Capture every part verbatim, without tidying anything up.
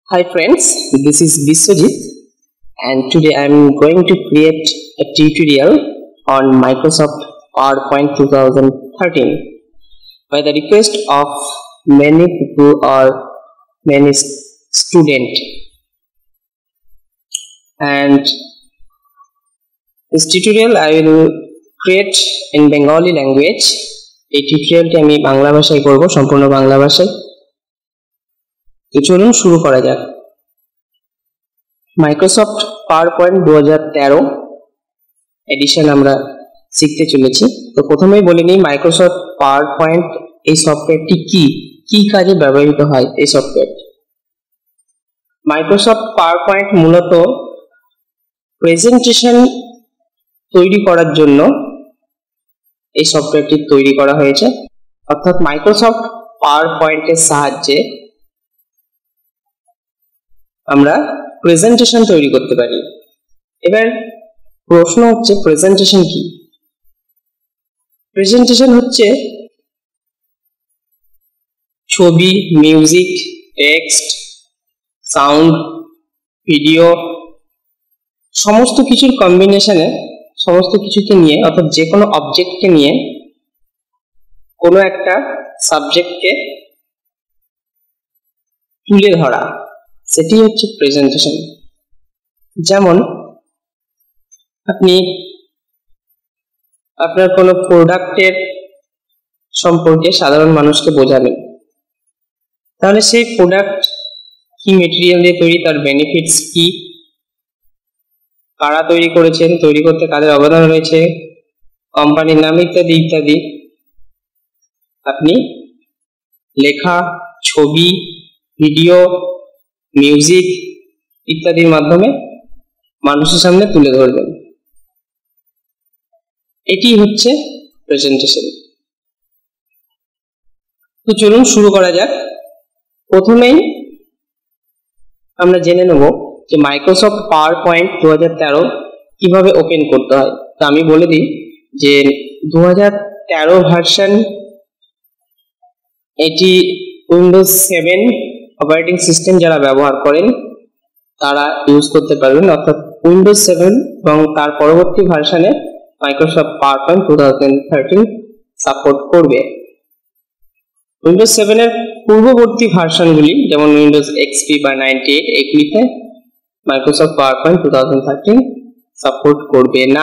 Hi friends, this is Biswajit and today I am going to create a tutorial on Microsoft PowerPoint twenty thirteen by the request of many people or many students. And this tutorial I will create in Bengali language. এই টিউটোরিয়ালটি আমি বাংলা ভাষায় করব, সম্পূর্ণ বাংলা ভাষায়। তো চলুন শুরু করা যাক। মাইক্রোসফট পাওয়ারপয়েন্ট দুই হাজার তেরো এডিশন আমরা শিখতে চলেছি। তো প্রথমেই বলে নিই মাইক্রোসফট পাওয়ারপয়েন্ট এই সফটওয়্যারটি কি কি কাজে ব্যবহৃত হয়। এই সফটওয়্যারটি মাইক্রোসফট পাওয়ারপয়েন্ট মূলত প্রেজেন্টেশন তৈরি করার জন্য এই সফটওয়্যারটি তৈরি করা হয়েছে। অর্থাৎ মাইক্রোসফট পাওয়ারপয়েন্টের সাহায্যে আমরা প্রেজেন্টেশন তৈরি করতে পারি। এবার প্রশ্ন হচ্ছে প্রেজেন্টেশন কি? প্রেজেন্টেশন হচ্ছে ছবি, মিউজিক, টেক্সট, সাউন্ড, ভিডিও সমস্ত কিছুর কম্বিনেশনে, সমস্ত কিছুকে নিয়ে অর্থাৎ যে কোনো অবজেক্টকে নিয়ে কোনো একটা সাবজেক্টকে তুলে ধরা, সেটি হচ্ছে প্রেজেন্টেশন। যেমন আপনি আপনার কোনো প্রোডাক্টের সম্পর্কে সাধারণ মানুষকে বোঝাবেন, তাহলে সেই প্রোডাক্ট কি মেটেরিয়াল দিয়ে তৈরি, তার বেনিফিটস কি, কারা তৈরি করেছেন, তৈরি করতে কাদের অবদান রয়েছে, কোম্পানির নাম ইত্যাদি ইত্যাদি আপনি লেখা, ছবি, ভিডিও, মিউজিক ইত্যাদির মাধ্যমে মানুষের সামনে তুলে ধরবেন। এটি হচ্ছে প্রেজেন্টেশন। তো চলুন শুরু করা যাক। প্রথমেই আমরা জেনে নেব যে মাইক্রোসফট পাওয়ারপয়েন্ট দু হাজার তেরো কিভাবে ওপেন করতে হয়। তো আমি বলে দিই যে দু হাজার তেরো ভার্সন, এটি উইন্ডোজ সেভেন অপারেটিং সিস্টেম যারা ব্যবহার করেন তারা ইউজ করতে পারবেন। অর্থাৎ উইন্ডোজ সেভেন এবং তার পরবর্তী ভার্সনে মাইক্রোসফট পাওয়ারপয়েন্ট দু হাজার তেরো সাপোর্ট করবে। উইন্ডোজ সেভেন এর পূর্ববর্তী ভার্সনগুলি যেমন উইন্ডোজ এক্সপি বা নাইনটি এইট এগুলিতে মাইক্রোসফট পাওয়ারপয়েন্ট দু হাজার তেরো সাপোর্ট করবে না।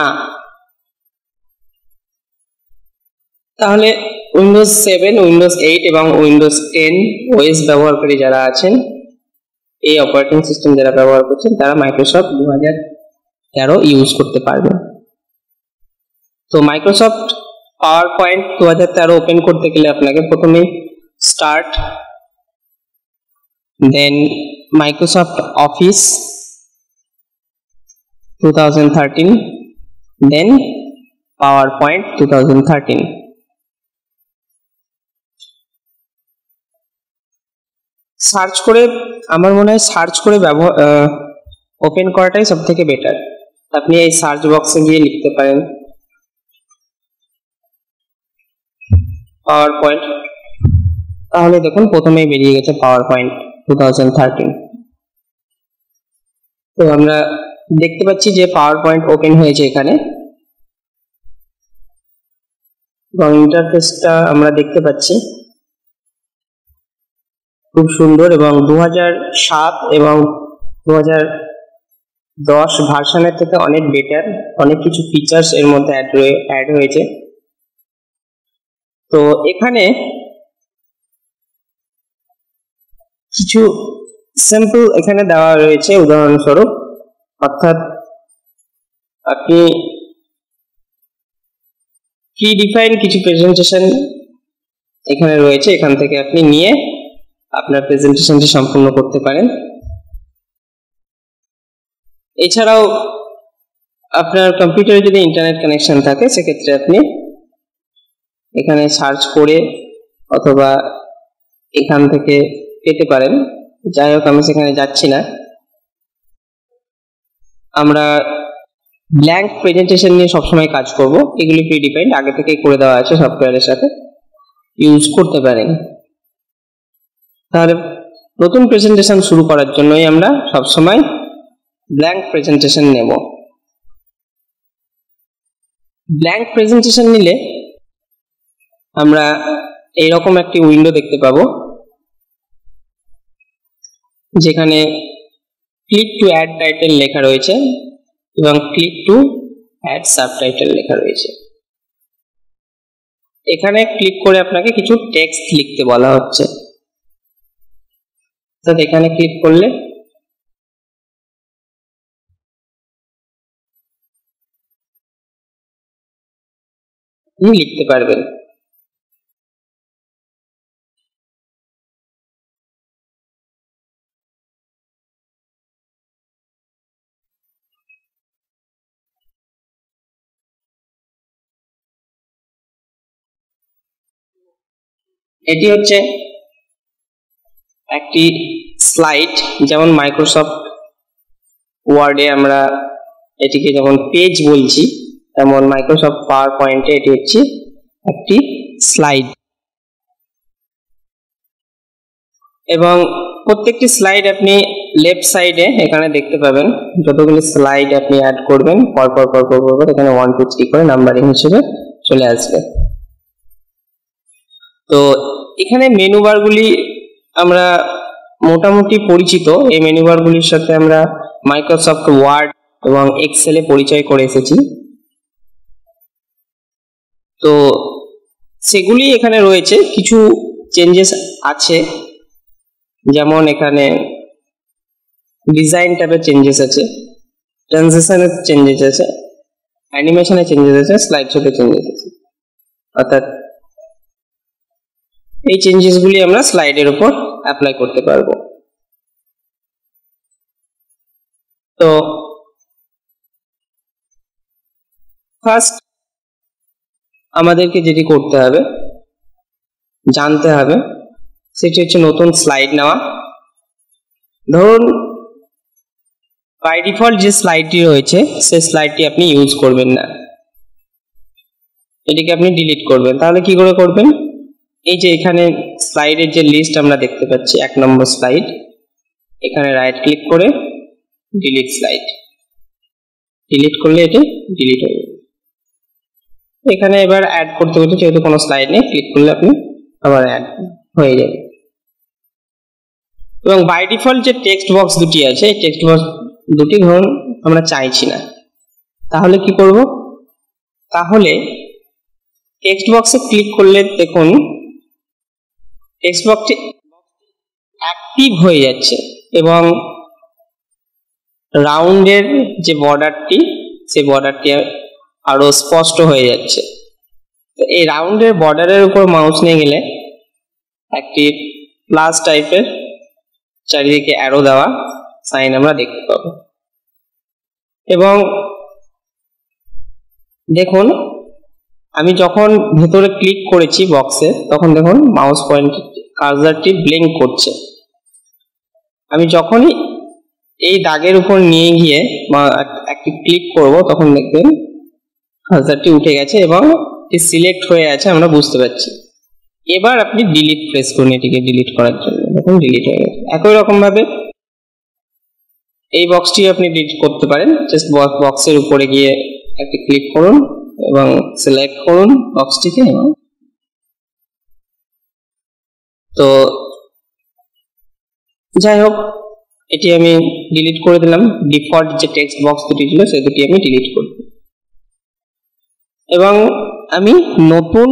তাহলে উইন্ডোজ সেভেন, উইন্ডোজ এইট এবং উইন্ডোজ টেন ওএস ব্যবহারকারী যারা আছেন, এই অপারেটিং সিস্টেম যারা ব্যবহার করছেন, তারা মাইক্রোসফট দু হাজার তেরো ইউজ করতে পারবে। তো মাইক্রোসফট পাওয়ারপয়েন্ট দু হাজার তেরো ওপেন করতে গেলে আপনাকে প্রথমে স্টার্ট, দেন মাইক্রোসফট অফিস দু হাজার তেরো, দেন পাওয়ারপয়েন্ট দু হাজার তেরো। সার্চ করে, আমার মনে হয় সার্চ করে ব্যবহার ওপেন করাটাই সব থেকে বেটার। আপনি এই সার্চ বক্সে গিয়ে লিখতে পারেন পাওয়ারপয়েন্ট, তাহলে দেখুন প্রথমেই বেরিয়ে গেছে পাওয়ারপয়েন্ট দু হাজার তেরো। তো আমরা দেখতে পাচ্ছি যে পাওয়ারপয়েন্ট ওপেন হয়েছে এখানে এবং ইন্টারফেসটা আমরা দেখতে পাচ্ছি খুব সুন্দর এবং দু হাজার সাত এবং দু হাজার দশ ভার্সনের থেকে অনেক বেটার। অনেক কিছু ফিচার্স এর মধ্যে অ্যাড হয়েছে। তো এখানে কিছু স্যাম্পল এখানে দেওয়া রয়েছে উদাহরণস্বরূপ, অর্থাৎ আপনি প্রি ডিফাইন কিছু প্রেজেন্টেশন এখানে রয়েছে, এখান থেকে আপনি নিয়ে আপনার প্রেজেন্টেশনটি সম্পূর্ণ করতে পারেন। এছাড়াও আপনার কম্পিউটারে যদি ইন্টারনেট কানেকশন থাকে সেক্ষেত্রে আপনি এখানে সার্চ করে অথবা এখান থেকে পেতে পারেন। যাই হোক, আমি সেখানে যাচ্ছি না। আমরা ব্ল্যাঙ্ক প্রেজেন্টেশন নিয়ে সবসময় কাজ করব। এগুলি প্রি ডিফাইন্ড, আগে থেকেই করে দেওয়া আছে, সফটওয়্যারের সাথে ইউজ করতে পারেন। তাহলে নতুন প্রেজেন্টেশন শুরু করার জন্যই আমরা সবসময় ব্ল্যাঙ্ক প্রেজেন্টেশন নেব। ব্ল্যাঙ্ক প্রেজেন্টেশন নিলে আমরা এইরকম একটি উইন্ডো দেখতে পাবো, যেখানে ক্লিক টু অ্যাড টাইটেল লেখা রয়েছে এবং ক্লিক টু অ্যাড সাবটাইটেল লেখা রয়েছে। এখানে ক্লিক করে আপনাকে কিছু টেক্সট লিখতে বলা হচ্ছে। তো এখানে ক্লিক করলে আপনি লিখতে পারবেন। এটি হচ্ছে একটি স্লাইড, যেমন মাইক্রোসফট ওয়ার্ডে আমরা এটিকে যেমন পেজ বলছি, তেমন মাইক্রোসফট পাওয়ার পয়েন্টে এটি হচ্ছে একটি স্লাইড। এবং প্রত্যেকটি স্লাইড আপনি লেফট সাইডে এখানে দেখতে পাবেন, যতগুলি স্লাইড আপনি অ্যাড করবেন পর পর পর পর পর এখানে ওয়ান টু থ্রি করে নাম্বারিং হিসেবে চলে আসবে। তো এখানে মেনু বারগুলি আমরা মোটামুটি পরিচিত। এই মেনু বারগুলির সাথে আমরা মাইক্রোসফট ওয়ার্ড এবং এক্সেলে পরিচয় করে এসেছি। তো সেগুলি এখানে রয়েছে, কিছু চেঞ্জেস আছে, যেমন এখানে ডিজাইন ট্যাবে চেঞ্জেস আছে, ট্রানজিশনের চেঞ্জেস আছে, অ্যানিমেশনে চেঞ্জেস আছে, স্লাইড শোতে চেঞ্জেস আছে। অর্থাৎ এই চেঞ্জেসগুলি আমরা স্লাইডের উপর অ্যাপ্লাই করতে পারবো। তো ফার্স্ট আমাদেরকে যেটি করতে হবে, জানতে হবে, সেটি হচ্ছে নতুন স্লাইড নেওয়া। ধরুন বাই ডিফল্ট যে স্লাইডটি রয়েছে সেই স্লাইডটি আপনি ইউজ করবেন না, এটিকে আপনি ডিলিট করবেন। তাহলে কি করে করবেন? এই যে এখানে স্লাইডের যে লিস্ট আমরা দেখতে পাচ্ছি, এক নম্বর স্লাইড, এখানে রাইট ক্লিক করে ডিলিট স্লাইড, ডিলিট করলে এটি ডিলিট হয়ে যাবে। এখানে এবার অ্যাড করতে হচ্ছে, যেহেতু কোনো স্লাইড নেই, ক্লিক করলে আপনি আবার অ্যাড হয়ে যাবে। এবং বাই ডিফল্ট যে টেক্সট বক্স দুটি আছে, এই টেক্সট বক্স দুটি ধরুন আমরা চাইছি না, তাহলে কি করব? তাহলে টেক্সট বক্সে ক্লিক করলে দেখুন টেক্সট বক্সটি অ্যাক্টিভ হয়ে যাচ্ছে এবং রাউন্ডের যে বর্ডারটি, সেই বর্ডারটি আরো স্পষ্ট হয়ে যাচ্ছে। তো এই রাউন্ডের বর্ডারের উপর মাউস নিয়ে গেলে একটি প্লাস টাইপের চারিদিকে অ্যারো দেওয়া সাইন আমরা দেখতে পাবো। এবং দেখুন আমি যখন ভেতরে ক্লিক করেছি বক্সে, তখন দেখুন মাউস পয়েন্ট কার্সারটি ব্লিঙ্ক করছে। আমি যখনই এই দাগের উপর নিয়ে গিয়ে একটি ক্লিক করব, তখন দেখবেন কার্সারটি উঠে গেছে এবং এটি সিলেক্ট হয়ে আছে, আমরা বুঝতে পারছি। এবার আপনি ডিলিট প্রেস করুন এটিকে ডিলিট করার জন্য, দেখুন ডিলিট হয়ে গেছে। একই রকম ভাবে এই বক্সটি আপনি ডিলিট করতে পারেন। জাস্ট বক্সের উপরে গিয়ে একটি ক্লিক করুন এবং সিলেক্ট করুন বক্সটিকে। তো যাই হোক, এটি আমি ডিলিট করে দিলাম। ডিফল্ট যে টেক্সট বক্স দুটি ছিল সে দুটি আমি ডিলিট করব এবং আমি নতুন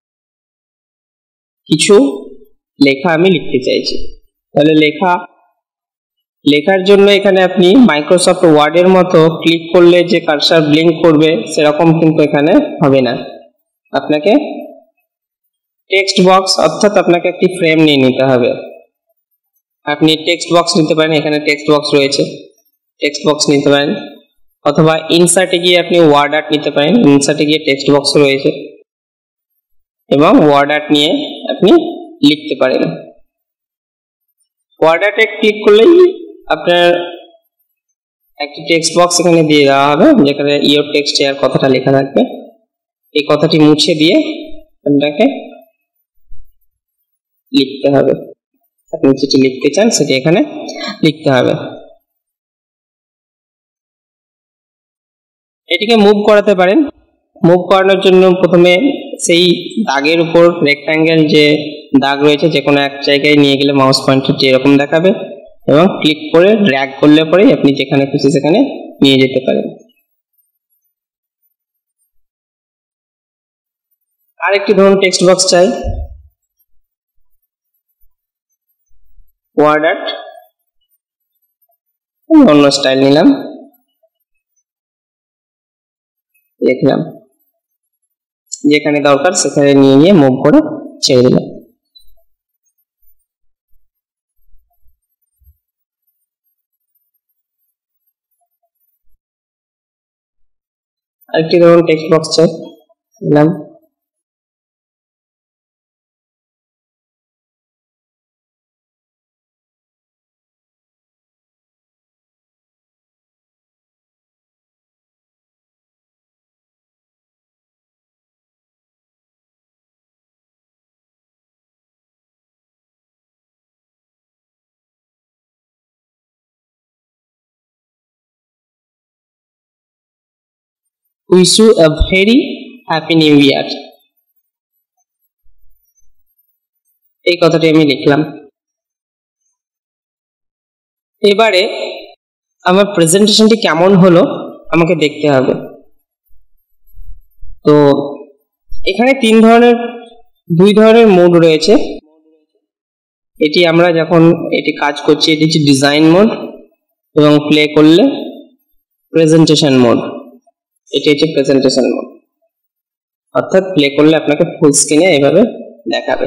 কিছু লেখা আমি লিখতে চাইছি। তাহলে লেখা লেখার জন্য এখানে আপনি মাইক্রোসফট ওয়ার্ডের মতো ক্লিক করলে যে কার্সার ব্লিঙ্ক করবে সেরকম কিন্তু এখানে হবে না। আপনাকে টেক্সট বক্স, অর্থাৎ আপনাকে একটি ফ্রেম নিয়ে নিতে হবে। আপনি টেক্সট বক্স নিতে পারেন, এখানে টেক্সট বক্স রয়েছে, টেক্সট বক্স নিতে পারেন, অথবা ইনসার্টে গিয়ে আপনি ওয়ার্ড আর্ট নিতে পারেন, ইনসার্টে গিয়ে টেক্সট বক্স রয়েছে এবং ওয়ার্ড আর্ট নিয়ে আপনি লিখতে পারেন। ওয়ার্ড আর্টে ক্লিক করলেই আপনার একটি টেক্সট বক্স এখানে দিয়ে দেওয়া হবে, যেখানে ইওর টেক্সট হেয়ার কথাটা লেখা থাকবে। এই কথাটি মুছে দিয়ে আপনাকে লিখতে হবে। আপনি যেটি লিখতে চান সেটি এখানে লিখতে হবে। এটিকে মুভ করাতে পারেন। মুভ করানোর জন্য প্রথমে সেই দাগের উপর রেক্ট্যাঙ্গেল যে দাগ রয়েছে যে কোনো এক জায়গায় নিয়ে গেলে মাউস পয়েন্টারটি এরকম দেখাবে এবং ক্লিক করে ড্র্যাগ করলে পরে আপনি যেখানে খুশি সেখানে নিয়ে যেতে পারেন। আরেকটি ধরুন টেক্সট বক্স চাই, ওয়ার্ড আর্ট, অন্য স্টাইল নিলাম, লিখলাম, যেখানে দরকার সেখানে নিয়ে গিয়ে মুভ করে ছেড়ে দিলাম। আরেকটি ধরুন টেক্সট বক্স চাই, দিলাম, wish you a very happy new year, এই কথাটি আমি লিখলাম। এবারে আমার প্রেজেন্টেশনটি কেমন হলো আমাকে দেখতে হবে। তো এখানে তিন ধরনের দুই ধরনের মোড রয়েছে। এটি আমরা যখন এটি কাজ করছি এটি হচ্ছে ডিজাইন মোড এবং প্লে করলে প্রেজেন্টেশন মোড। এটি হচ্ছে প্রেজেন্টেশন মোড, অর্থাৎ প্লে করলে আপনাকে ফুল স্ক্রিনে এভাবে দেখাবে।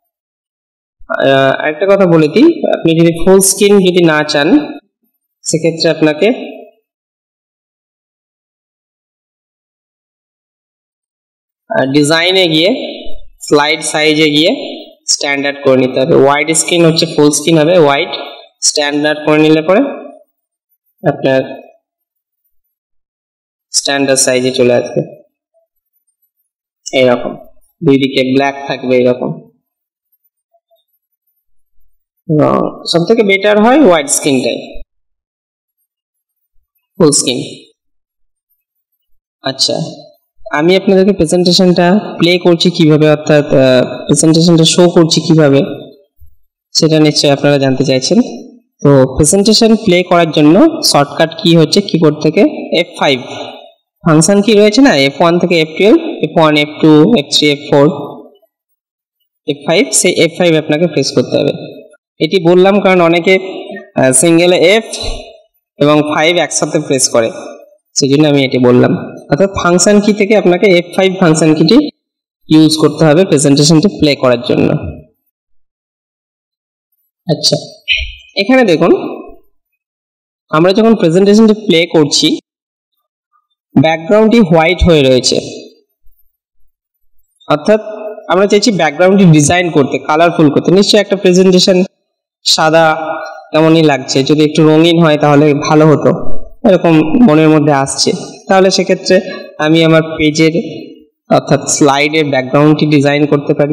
আরেকটা কথা বলে দিই, আপনি যদি ফুল স্ক্রিন যদি না চান সেক্ষেত্রে আপনাকে ডিজাইনে গিয়ে স্লাইড সাইজে গিয়ে স্ট্যান্ডার্ড করে নিতে হবে। ওয়াইড স্ক্রিন হচ্ছে ফুল স্ক্রিন হবে, ওয়াইড স্ট্যান্ডার্ড করে নিলে পরে আপনার স্ট্যান্ডার্ড সাইজে চলে আসবে। এইরকম দুই দিকে ব্ল্যাক থাকবে এরকম। সব থেকে বেটার হয় ওয়াইড স্ক্রিনটাই, ফুল স্ক্রিন। আচ্ছা, আমি আপনাদেরকে প্রেজেন্টেশনটা প্লে করছি কিভাবে, অর্থাৎ প্রেজেন্টেশনটা শো করছি কিভাবে, সেটা নিশ্চয়ই আপনারা জানতে চাইছেন। তো প্রেজেন্টেশন প্লে করার জন্য শর্টকাট কি হচ্ছে কিবোর্ড থেকে এফ ফাইভ ফাংশন কি রয়েছে না, এফ ওয়ান থেকে F twelve, F one, F two, F three, F four, F five, সেই এফ ফাইভ আপনাকে প্রেস করতে হবে। এটি বললাম কারণ অনেকে সিঙ্গেল এফ এবং ফাইভ একসাথে প্রেস করে, সেই জন্য আমি এটি বললাম। অর্থাৎ ফাংশন কি থেকে আপনাকে এফ ফাইভ ফাংশন কিটি ইউজ করতে হবে প্রেজেন্টেশনটি প্লে করার জন্য। আচ্ছা, এখানে দেখুন আমরা যখন প্রেজেন্টেশনটি প্লে করছি ব্যাকগ্রাউন্ডটি হোয়াইট হয়ে রয়েছে, অর্থাৎ আমরা চাইছি ব্যাকগ্রাউন্ডটি ডিজাইন করতে, কালারফুল করতে। নিশ্চয়ই একটা প্রেজেন্টেশন সাদা কেমনই লাগছে, যদি একটু রঙিন হয় তাহলে ভালো হতো, এরকম মনের মধ্যে আসছে। তাহলে সেক্ষেত্রে আমি আমার পেজের অর্থাৎ স্লাইডের ব্যাকগ্রাউন্ডটি ডিজাইন করতে পারি।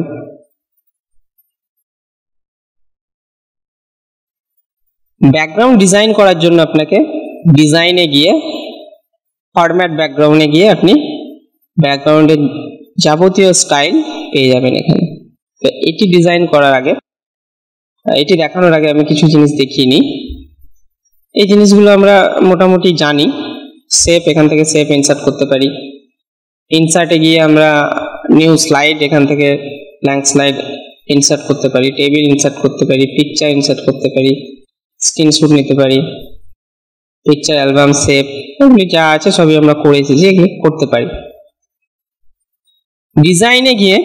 ব্যাকগ্রাউন্ড ডিজাইন করার জন্য আপনাকে ডিজাইনে গিয়ে ফরম্যাট ব্যাকগ্রাউন্ডে গিয়ে আপনি ব্যাকগ্রাউন্ডের যাবতীয় স্টাইল পেয়ে যাবেন এখানে। তো এটি ডিজাইন করার আগে, এটি দেখানোর আগে আমি কিছু জিনিস দেখিয়ে নিই। এই জিনিসগুলো আমরা মোটামুটি জানি। শেপ, এখান থেকে শেপ ইনসার্ট করতে পারি। ইনসার্টে গিয়ে আমরা নিউ স্লাইড, এখান থেকে ব্ল্যাঙ্ক স্লাইড ইনসার্ট করতে পারি। টেবিল ইনসার্ট করতে পারি, পিকচার ইনসার্ট করতে পারি, স্ক্রিনশট নিতে পারি, পিকচার অ্যালবাম, শেপ, এগুলি যা আছে সবই আমরা করে এসেছি, এগুলি করতে পারি। ডিজাইনে গিয়ে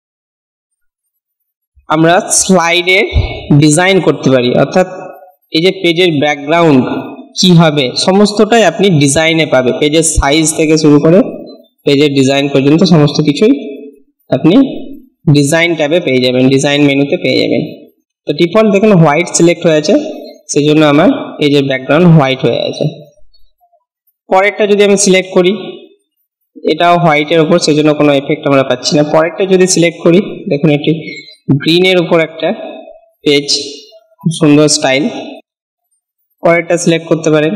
আমরা স্লাইডের ডিজাইন করতে পারি, অর্থাৎ এই যে পেজের ব্যাকগ্রাউন্ড কি হবে সমস্তটাই আপনি ডিজাইনে পাবে। পেজের সাইজ থেকে শুরু করে পেজের ডিজাইন পর্যন্ত সমস্ত কিছুই আপনি ডিজাইন ট্যাবে পেয়ে যাবেন, ডিজাইন মেনুতে পেয়ে যাবেন। তো ডিফল্ট দেখুন হোয়াইট সিলেক্ট হয়েছে, সেই জন্য আমার পেজের ব্যাকগ্রাউন্ড হোয়াইট হয়ে আছে। পরেরটা যদি আমি সিলেক্ট করি, এটাও হোয়াইটের উপর, সেই জন্য কোনো এফেক্ট আমরা পাচ্ছি না। পরেরটা যদি সিলেক্ট করি, দেখুন এটি গ্রিনের উপর একটা পেজ, খুব সুন্দর স্টাইল। পরেরটা সিলেক্ট করতে পারেন,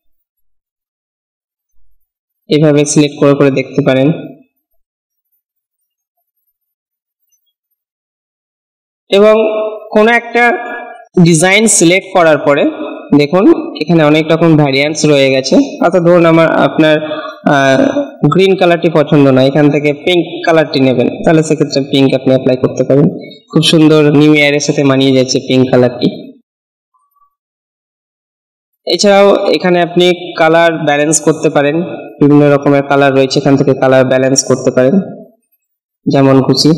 এভাবে সিলেক্ট করে করে দেখতে পারেন। এবং কোন একটা ডিজাইন সিলেক্ট করার পরে দেখুন এখানে অনেক রকম ভ্যারিয়েন্টস রয়ে গেছে। অর্থাৎ ধরুন আমার আপনার গ্রিন কালারটি পছন্দ না, এখান থেকে পিঙ্ক কালারটি নেবেন, তাহলে সেক্ষেত্রে পিঙ্ক আপনি অ্যাপ্লাই করতে পারেন। খুব সুন্দর নিউ ইয়ারের সাথে মানিয়ে যাচ্ছে পিঙ্ক কালারটি। এছাড়াও এখানে আপনি কালার ব্যালেন্স করতে পারেন, বিভিন্ন রকমের কালার রয়েছে, এখান থেকে কালার ব্যালেন্স করতে পারেন যেমন খুশি।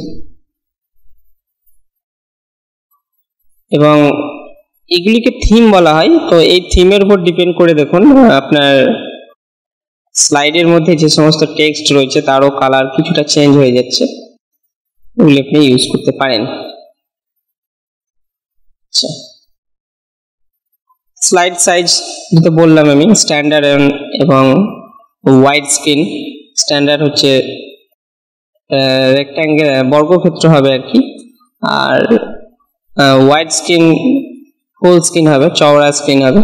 এবং এগুলিকে থিম বলা হয়। তো এই থিমের উপর ডিপেন্ড করে দেখুন আপনার স্লাইডের মধ্যে যে সমস্ত টেক্সট রয়েছে তারও কালার কিছুটা চেঞ্জ হয়ে যাচ্ছে, ওগুলি আপনি ইউজ করতে পারেন। আচ্ছা, স্লাইড সাইজ যেটা বললাম আমি, স্ট্যান্ডার্ড এবং ওয়াইড স্ক্রিন। স্ট্যান্ডার্ড হচ্ছে রেক্ট্যাঙ্গেল, বর্গক্ষেত্র হবে আর কি, আর ওয়াইড স্ক্রিন ফুল স্ক্রিন হবে, চওড়া স্ক্রিন হবে।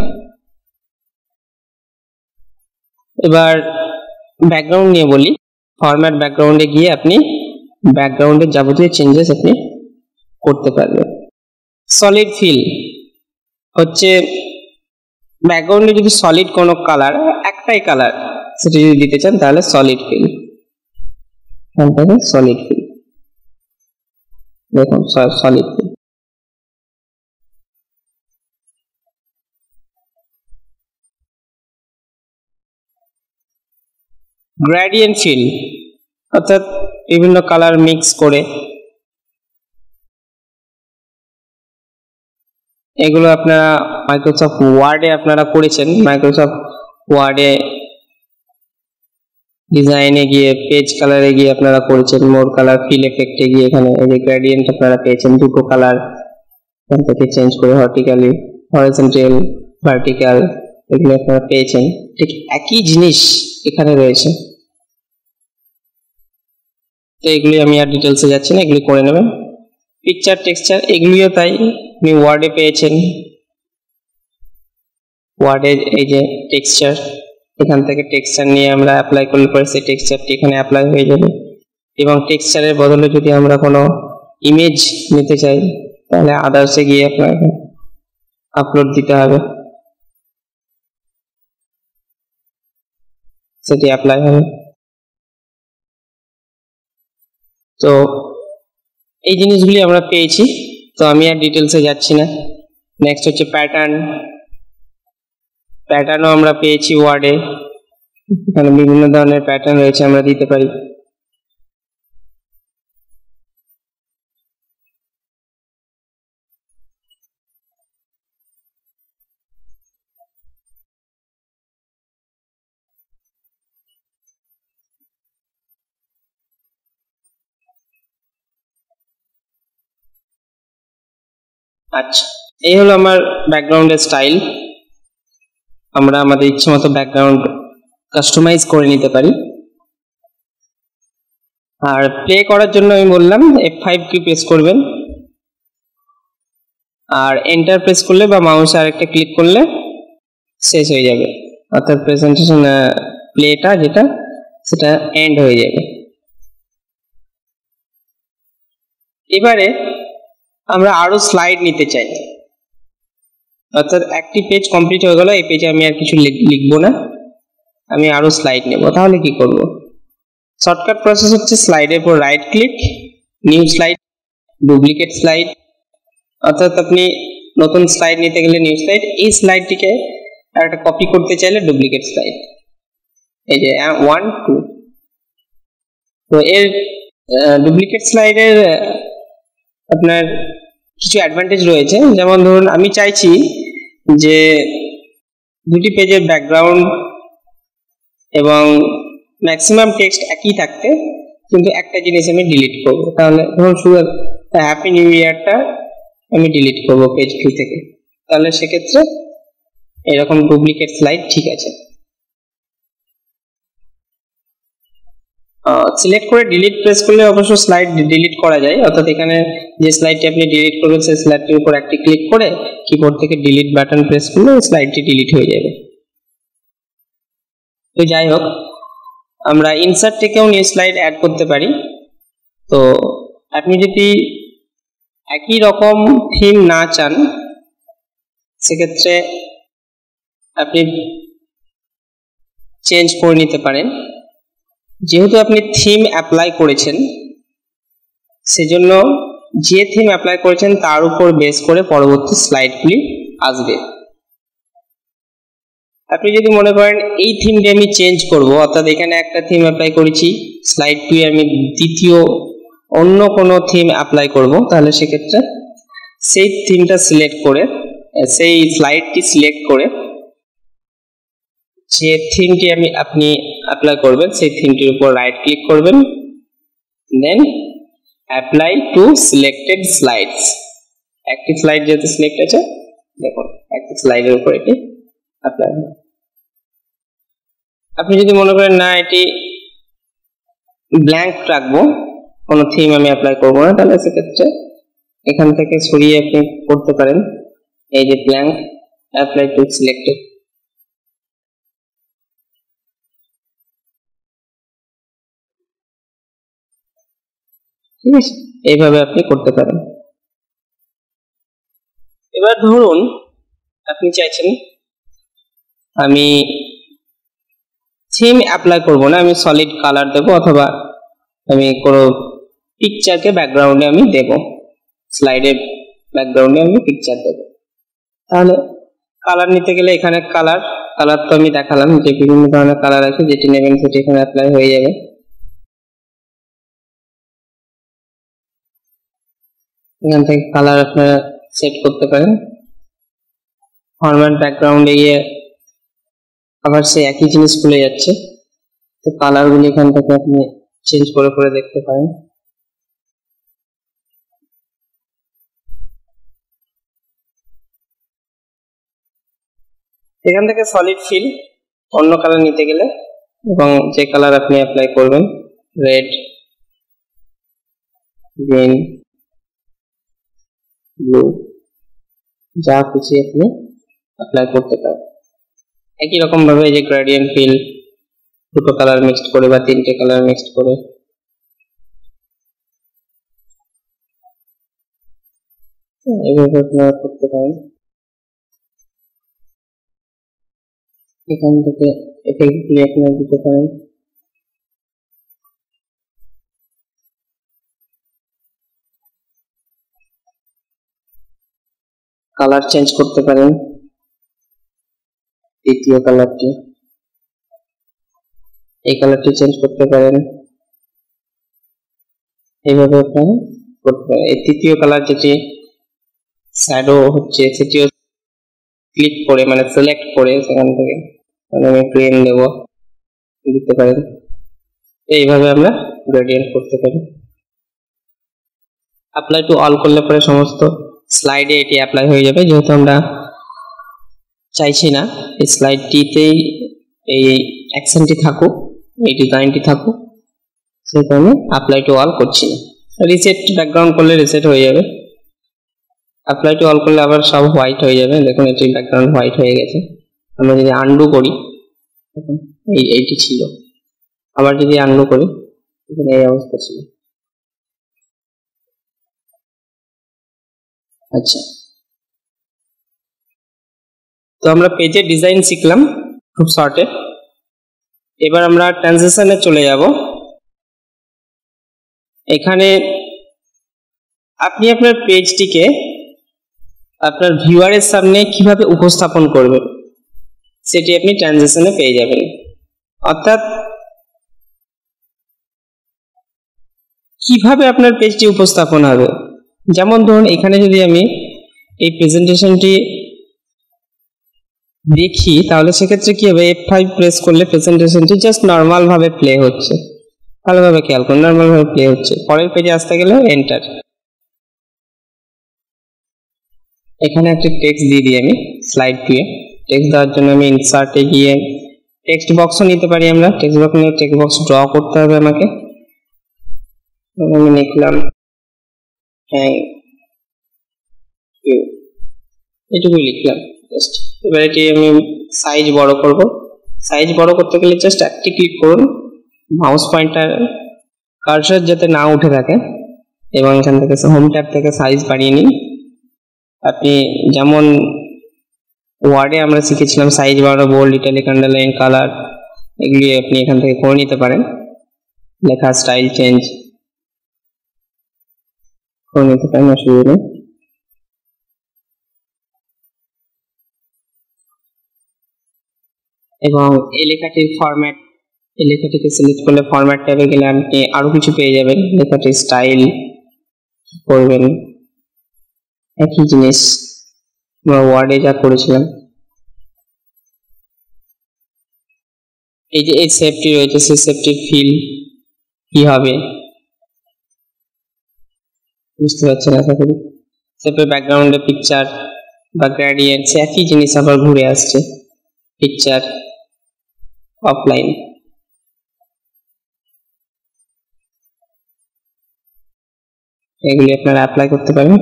এবার ব্যাকগ্রাউন্ড নিয়ে বলি। ফরম্যাট ব্যাকগ্রাউন্ডে গিয়ে আপনি ব্যাকগ্রাউন্ডের যাবতীয় চেঞ্জেস আপনি করতে পারবেন। সলিড ফিল হচ্ছে ব্যাকগ্রাউন্ডে যদি সলিড কোনো কালার, একটাই কালার সেটা যদি দিতে চান তাহলে সলিড ফিল, এখান থেকে সলিড ফিল দেখুন সলিড ফিল। গ্রেডিয়েন্ট ফিল অর্থাৎ বিভিন্ন কালার মিক্স করে, এগুলো আপনারা মাইক্রোসফট ওয়ার্ডে আপনারা করেছেন। মাইক্রোসফট ওয়ার্ডে ডিজাইনে গিয়ে পেজ কালারে গিয়ে আপনারা করেছেন, মোর কালার ফিল এফেক্টে গিয়ে এখানে এই যে গ্রেডিয়েন্ট আপনারা পেয়েছেন, দুটো কালার এখান থেকে চেঞ্জ করে হর্টিক্যালি, হরিজন্টাল, ভার্টিক্যাল, এগুলো আপনারা পেয়েছেন। ঠিক একই জিনিস এখানে রয়েছে। তো এগুলি আমি আর ডিটেলসে যাচ্ছি না, এগুলি করে নেবেন। পিকচার টেক্সচার এগুলিও তাই, আপনি ওয়ার্ডে পেয়েছেন, ওয়ার্ডের এই যে টেক্সচার, এখান থেকে টেক্সচার নিয়ে আমরা অ্যাপ্লাই করলে পরে সেই টেক্সচারটি এখানে অ্যাপ্লাই হয়ে যাবে। এবং টেক্সচারের বদলে যদি আমরা কোনো ইমেজ নিতে চাই তাহলে আদার্সে গিয়ে আপনাকে আপলোড দিতে হবে, সেটি অ্যাপ্লাই হবে। তো এই জিনিসগুলি আমরা পেয়েছি, তো আমি আর ডিটেলসে যাচ্ছি না। নেক্সট হচ্ছে প্যাটার্ন। প্যাটার্নও আমরা পেয়েছি ওয়ার্ডে, এখানে বিভিন্ন ধরনের প্যাটার্ন রয়েছে, আমরা দিতে পারি। আচ্ছা, এই হলো আমার ব্যাকগ্রাউন্ডের স্টাইল। আমরা আমাদের ইচ্ছে মতো ব্যাকগ্রাউন্ড কাস্টমাইজ করে নিতে পারি। আর প্লে করার জন্য আমি বললাম এফ ফাইভ কি প্রেস করবেন, আর এন্টার প্রেস করলে বা মাউসে আরেকটা ক্লিক করলে শেষ হয়ে যাবে, অর্থাৎ প্রেজেন্টেশন প্লেটা যেটা সেটা এন্ড হয়ে যাবে। এবারে আমরা আরো স্লাইড নিতে চাই, অর্থাৎ একটি পেজ কমপ্লিট হয়ে গেল, এই পেজে আমি আর কিছু লিখবো না, আমি আরো স্লাইড নেব। তাহলে কি করব? শর্টকাট প্রসেস হচ্ছে স্লাইডের উপর right click, new slide, duplicate slide. অর্থাৎ আপনি নতুন স্লাইড নিতে গেলে নিউ স্লাইড, এই স্লাইডটিকে একটা কপি করতে চাইলে ডুপ্লিকেট স্লাইড, এই যে ওয়ান টু। তো এর ডুপ্লিকেট স্লাইডের আপনার কিছু অ্যাডভান্টেজ রয়েছে, যেমন ধরুন আমি চাইছি যে দুটি পেজের ব্যাকগ্রাউন্ড এবং ম্যাক্সিমাম টেক্সট একই থাকতে, কিন্তু একটা জিনিস আমি ডিলিট করব। তাহলে ধরুন শুধু হ্যাপি নিউ ইয়ারটা আমি ডিলিট করব পেজ ভিউ থেকে, তাহলে সেক্ষেত্রে এরকম ডুপ্লিকেট স্লাইড ঠিক আছে। সিলেক্ট করে ডিলিট প্রেস করলে অবশ্য স্লাইড ডিলিট করা যায়, অর্থাৎ এখানে যে স্লাইডটি আপনি ডিলিট করবেন সেই স্লাইডটির উপর একটি ক্লিক করে কিবোর্ড থেকে ডিলিট বাটন প্রেস করলে স্লাইডটি ডিলিট হয়ে যাবে। তো যাই হোক, আমরা ইনসার্ট থেকেও নিউ স্লাইড অ্যাড করতে পারি। তো আপনি যদি একই রকম থিম না চান সেক্ষেত্রে আপনি চেঞ্জ করে নিতে পারেন। যেহেতু আপনি থিম অ্যাপ্লাই করেছেন সেজন্য যে থিম অ্যাপ্লাই করেছেন তার উপর বেস করে পরবর্তী স্লাইডগুলি আসবে। আপনি যদি মনে করেন এই থিমটি আমি চেঞ্জ করব, অর্থাৎ এখানে একটা থিম অ্যাপ্লাই করেছি, স্লাইড টু আমি দ্বিতীয় অন্য কোনো থিম অ্যাপ্লাই করব, তাহলে সেক্ষেত্রে সেই থিমটা সিলেক্ট করে সেই স্লাইডটি সিলেক্ট করে যে থিমটি আমি আপনি অ্যাপ্লাই করবেন সেই থিমটির উপর রাইট ক্লিক করবেন, then apply to selected slides. একটি স্লাইড যেহেতু সিলেক্ট আছে, দেখুন একটি স্লাইডের উপর এটি অ্যাপ্লাই হবে। আপনি যদি মনে করেন না এটি ব্ল্যাঙ্ক রাখবো, কোনো থিম আমি অ্যাপ্লাই করবো না, তাহলে সেক্ষেত্রে এখান থেকে সরিয়ে আপনি করতে পারেন এই যে ব্ল্যাঙ্ক অ্যাপ্লাই টু সিলেক্টেড। ঠিক আছে, এইভাবে আপনি করতে পারেন। এবার ধরুন আপনি চাইছেন আমি থিম অ্যাপ্লাই করব না, আমি সলিড কালার দেব, অথবা আমি কোনো পিকচারকে ব্যাকগ্রাউন্ডে আমি দেব, স্লাইডের ব্যাকগ্রাউন্ডে আমি পিকচার দেব। তাহলে কালার নিতে গেলে এখানে কালার কালার তো আমি দেখালাম যে বিভিন্ন ধরনের কালার আছে, যেটি নেবেন সেটি এখানে অ্যাপ্লাই হয়ে যাবে। এখান থেকে কালার আপনারা সেট করতে পারেন। ফরম্যাট ব্যাকগ্রাউন্ডে গিয়ে আবার সেই একই জিনিস খুলে যাচ্ছে, তো কালারগুলি এখান থেকে আপনি চেঞ্জ করে করে দেখতে পারেন। এখান থেকে সলিড ফিল অন্য কালার নিতে গেলে এবং যে কালার আপনি অ্যাপ্লাই করবেন, রেড, গ্রিন, ব্লু, যা খুশি আপনি অ্যাপ্লাই করতে পারেন। একই রকম ভাবে এই যে গ্রেডিয়েন্ট ফিল দুটো কালার মিক্সড করে বা তিনটে কালার মিক্সড করে এইভাবে আপনারা করতে পারেন। এখান থেকে এফেক্টগুলি আপনারা দিতে পারেন। কালার চেঞ্জ করতে পারেন, তৃতীয় কালারটি এই কালারটি চেঞ্জ করতে পারেন। এইভাবে আপনারা করতে পারেন। এই তৃতীয় কালার যেটি শ্যাডো হচ্ছে সেটিও ক্লিক করে মানে সিলেক্ট করে সেখান থেকে আমি গ্রিন দেব, দিতে পারেন। এইভাবে আমরা গ্রেডিয়েন্ট করতে পারি। অ্যাপ্লাই টু অল করলে পরে সমস্ত স্লাইডে এটি অ্যাপ্লাই হয়ে যাবে। যেহেতু আমরা চাইছি না এই স্লাইডটিতেই এই অ্যাকশনটি থাকুক, এই ডিজাইনটি থাকুক, সেহেতু আমি অ্যাপ্লাই টু অল করছি না। রিসেট ব্যাকগ্রাউন্ড করলে রিসেট হয়ে যাবে। অ্যাপ্লাই টু অল করলে আবার সব হোয়াইট হয়ে যাবে। দেখুন এটি ব্যাকগ্রাউন্ড হোয়াইট হয়ে গেছে। আমরা যদি আনডু করি, দেখুন এই এইটি ছিল, আবার যদি আনডু করি দেখুন এই অবস্থা ছিল। আচ্ছা, তো আমরা পেজের ডিজাইন শিখলাম খুব শর্টে। এবার আমরা ট্রানজিশনে চলে যাব। এখানে আপনি আপনার পেজটিকে আপনার ভিউয়ারের সামনে কিভাবে উপস্থাপন করবেন সেটি আপনি ট্রানজিশনে পেয়ে যাবেন। অর্থাৎ কিভাবে আপনার পেজটি উপস্থাপন হবে। যেমন ধরুন এখানে যদি আমি এই প্রেজেন্টেশনটি দেখি তাহলে সেক্ষেত্রে কি হবে, এফ ফাইভ প্রেস করলে প্রেজেন্টেশনটি জাস্ট নর্মাল ভাবে প্লে হচ্ছে। ভালোভাবে খেয়াল করুন, নর্মাল ভাবে প্লে হচ্ছে। পরের পেজে আসতে গেলে এন্টার। এখানে একটা টেক্সট দিয়ে দিই আমি স্লাইড দিয়ে। টেক্সট দেওয়ার জন্য আমি ইনসার্টে গিয়ে টেক্সট বক্সও নিতে পারি আমরা, টেক্সট বক্স নিয়ে টেক্সট বক্স ড্র করতে হবে আমাকে। আমি লিখলাম থ্যাংক ইউ, এটুকুই লিখলাম জাস্ট। এবার এটি আমি সাইজ বড় করব। সাইজ বড় করতে গেলে জাস্ট একটি ক্লিক করুন, মাউস পয়েন্টার কার্সার যাতে না উঠে থাকে, এবং এখান থেকে হোম ট্যাব থেকে সাইজ বাড়িয়ে নিন। আপনি যেমন ওয়ার্ডে আমরা শিখেছিলাম সাইজ বাড়ানো, বোল্ড, ইটালিক, আন্ডারলাইন, কালার, এগুলি আপনি এখান থেকে করে নিতে পারেন। লেখা স্টাইল চেঞ্জ করে নিতে পারেন, অসুবিধা নেই। এবং এই লেখাটির ফরম্যাট, এই লেখাটিকে সিলেক্ট করলে ফরম্যাট ট্যাবে গেলে আপনি আরো কিছু পেয়ে যাবেন। লেখাটির স্টাইল করবেন, একই জিনিস আমরা ওয়ার্ডে যা করেছিলাম। এই যে এই সেফটি রয়েছে, সেই সেফটির ফিল কি হবে বুঝতে পারছেন আশা করি। সেফের ব্যাকগ্রাউন্ডে পিকচার বা গ্রেডিয়েন্টস একই জিনিস আবার ঘুরে আসছে, পিকচার অফলাইন। এগুলি আপনারা অ্যাপ্লাই করতে পারেন।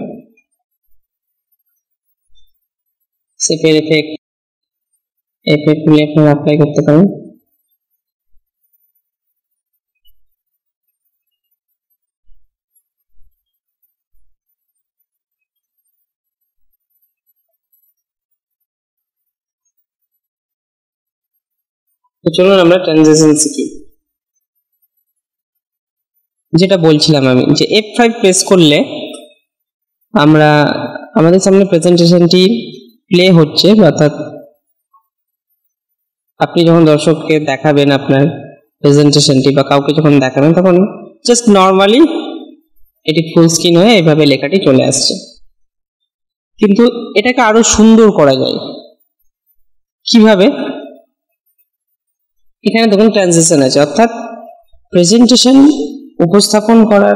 সেফের এফেক্ট, এফেক্টগুলি আপনারা অ্যাপ্লাই করতে পারেন। তো চলুন আমরা ট্রানজিশন শিখি। যেটা বলছিলাম আমি, যে এফ ফাইভ প্রেস করলে আমরা আমাদের সামনে প্রেজেন্টেশনটি প্লে হচ্ছে, অর্থাৎ আপনি যখন দর্শককে দেখাবেন আপনার প্রেজেন্টেশনটি বা কাউকে যখন দেখাবেন, তখন জাস্ট নর্মালি এটি ফুল স্ক্রিন হয়ে এভাবে লেখাটি চলে আসছে। কিন্তু এটাকে আরো সুন্দর করা যায় কিভাবে? এখানে দেখুন ট্রানজিশন আছে, অর্থাৎ প্রেজেন্টেশন উপস্থাপন করার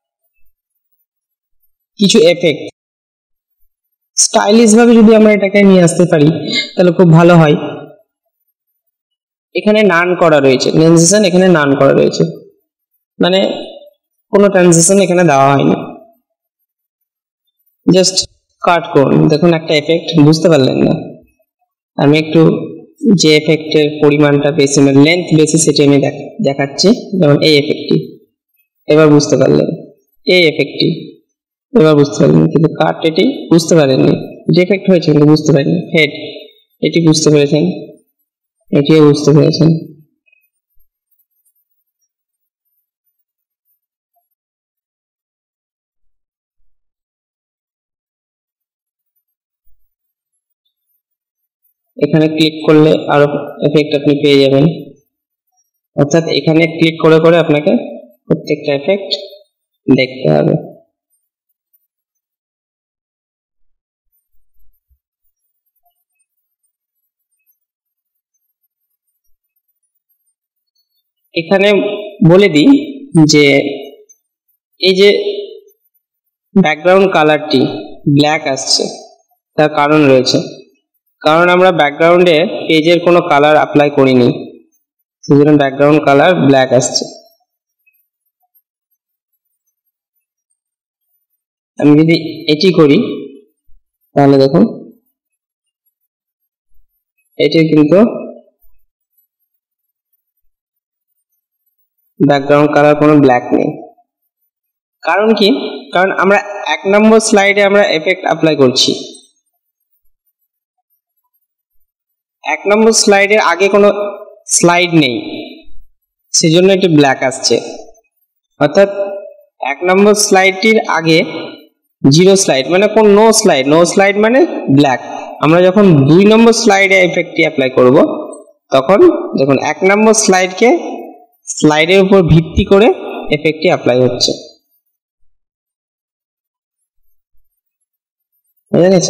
কিছু এফেক্ট স্টাইলিশ ভাবে যদি আমরা এটাকে নিয়ে আসতে পারি তাহলে খুব ভালো হয়। এখানে নান করা রয়েছে, ট্রানজিশন এখানে নান করা রয়েছে, মানে কোনো ট্রানজিশন এখানে দেওয়া হয়নি। জাস্ট কাট করুন, দেখুন একটা এফেক্ট, বুঝতে পারলেন না? আমি একটু যে এফেক্টের পরিমাণটা বেশি, মানে লেন্থ বেশি, সেটি আমি দেখাচ্ছি। যেমন এই এফেক্টটি, এবার বুঝতে পারলেন। এই এফেক্টটি এবার বুঝতে পারলেন, কিন্তু কাট এটি বুঝতে পারেননি। যে এফেক্ট হয়েছে কিন্তু বুঝতে পারেননি। হেড এটি বুঝতে পেরেছেন, এটিও বুঝতে পেরেছেন। এখানে ক্লিক করলে আরো এফেক্ট আপনি পেয়ে যাবেন, অর্থাৎ এখানে ক্লিক করে করে আপনাকে প্রত্যেকটা এফেক্ট দেখতে হবে। এখানে বলে দিই যে এই যে ব্যাকগ্রাউন্ড কালারটি ব্ল্যাক আসছে, তার কারণ রয়েছে। কারণ আমরা ব্যাকগ্রাউন্ডে পেজের কোনো কালার অ্যাপ্লাই করিনি, সেজন্য ব্যাকগ্রাউন্ড কালার ব্ল্যাক আসছে। আমি যদি এটি করি তাহলে দেখুন এটি কিন্তু ব্যাকগ্রাউন্ড কালার কোনো ব্ল্যাক নেই। কারণ কি? কারণ আমরা এক নম্বর স্লাইডে আমরা এফেক্ট অ্যাপ্লাই করছি, এক নম্বর স্লাইডের আগে কোনো স্লাইড নেই, সেজন্য এটি ব্ল্যাক আসছে। অর্থাৎ এক নম্বর স্লাইডটির আগে জিরো স্লাইড মানে কোন নো স্লাইড, নো স্লাইড মানে ব্ল্যাক। আমরা যখন দুই নম্বর স্লাইডে এফেক্টটি অ্যাপ্লাই করব, তখন দেখুন এক নম্বর স্লাইডকে স্লাইডের উপর ভিত্তি করে এফেক্টটি অ্যাপ্লাই হচ্ছে। বুঝা গেছে?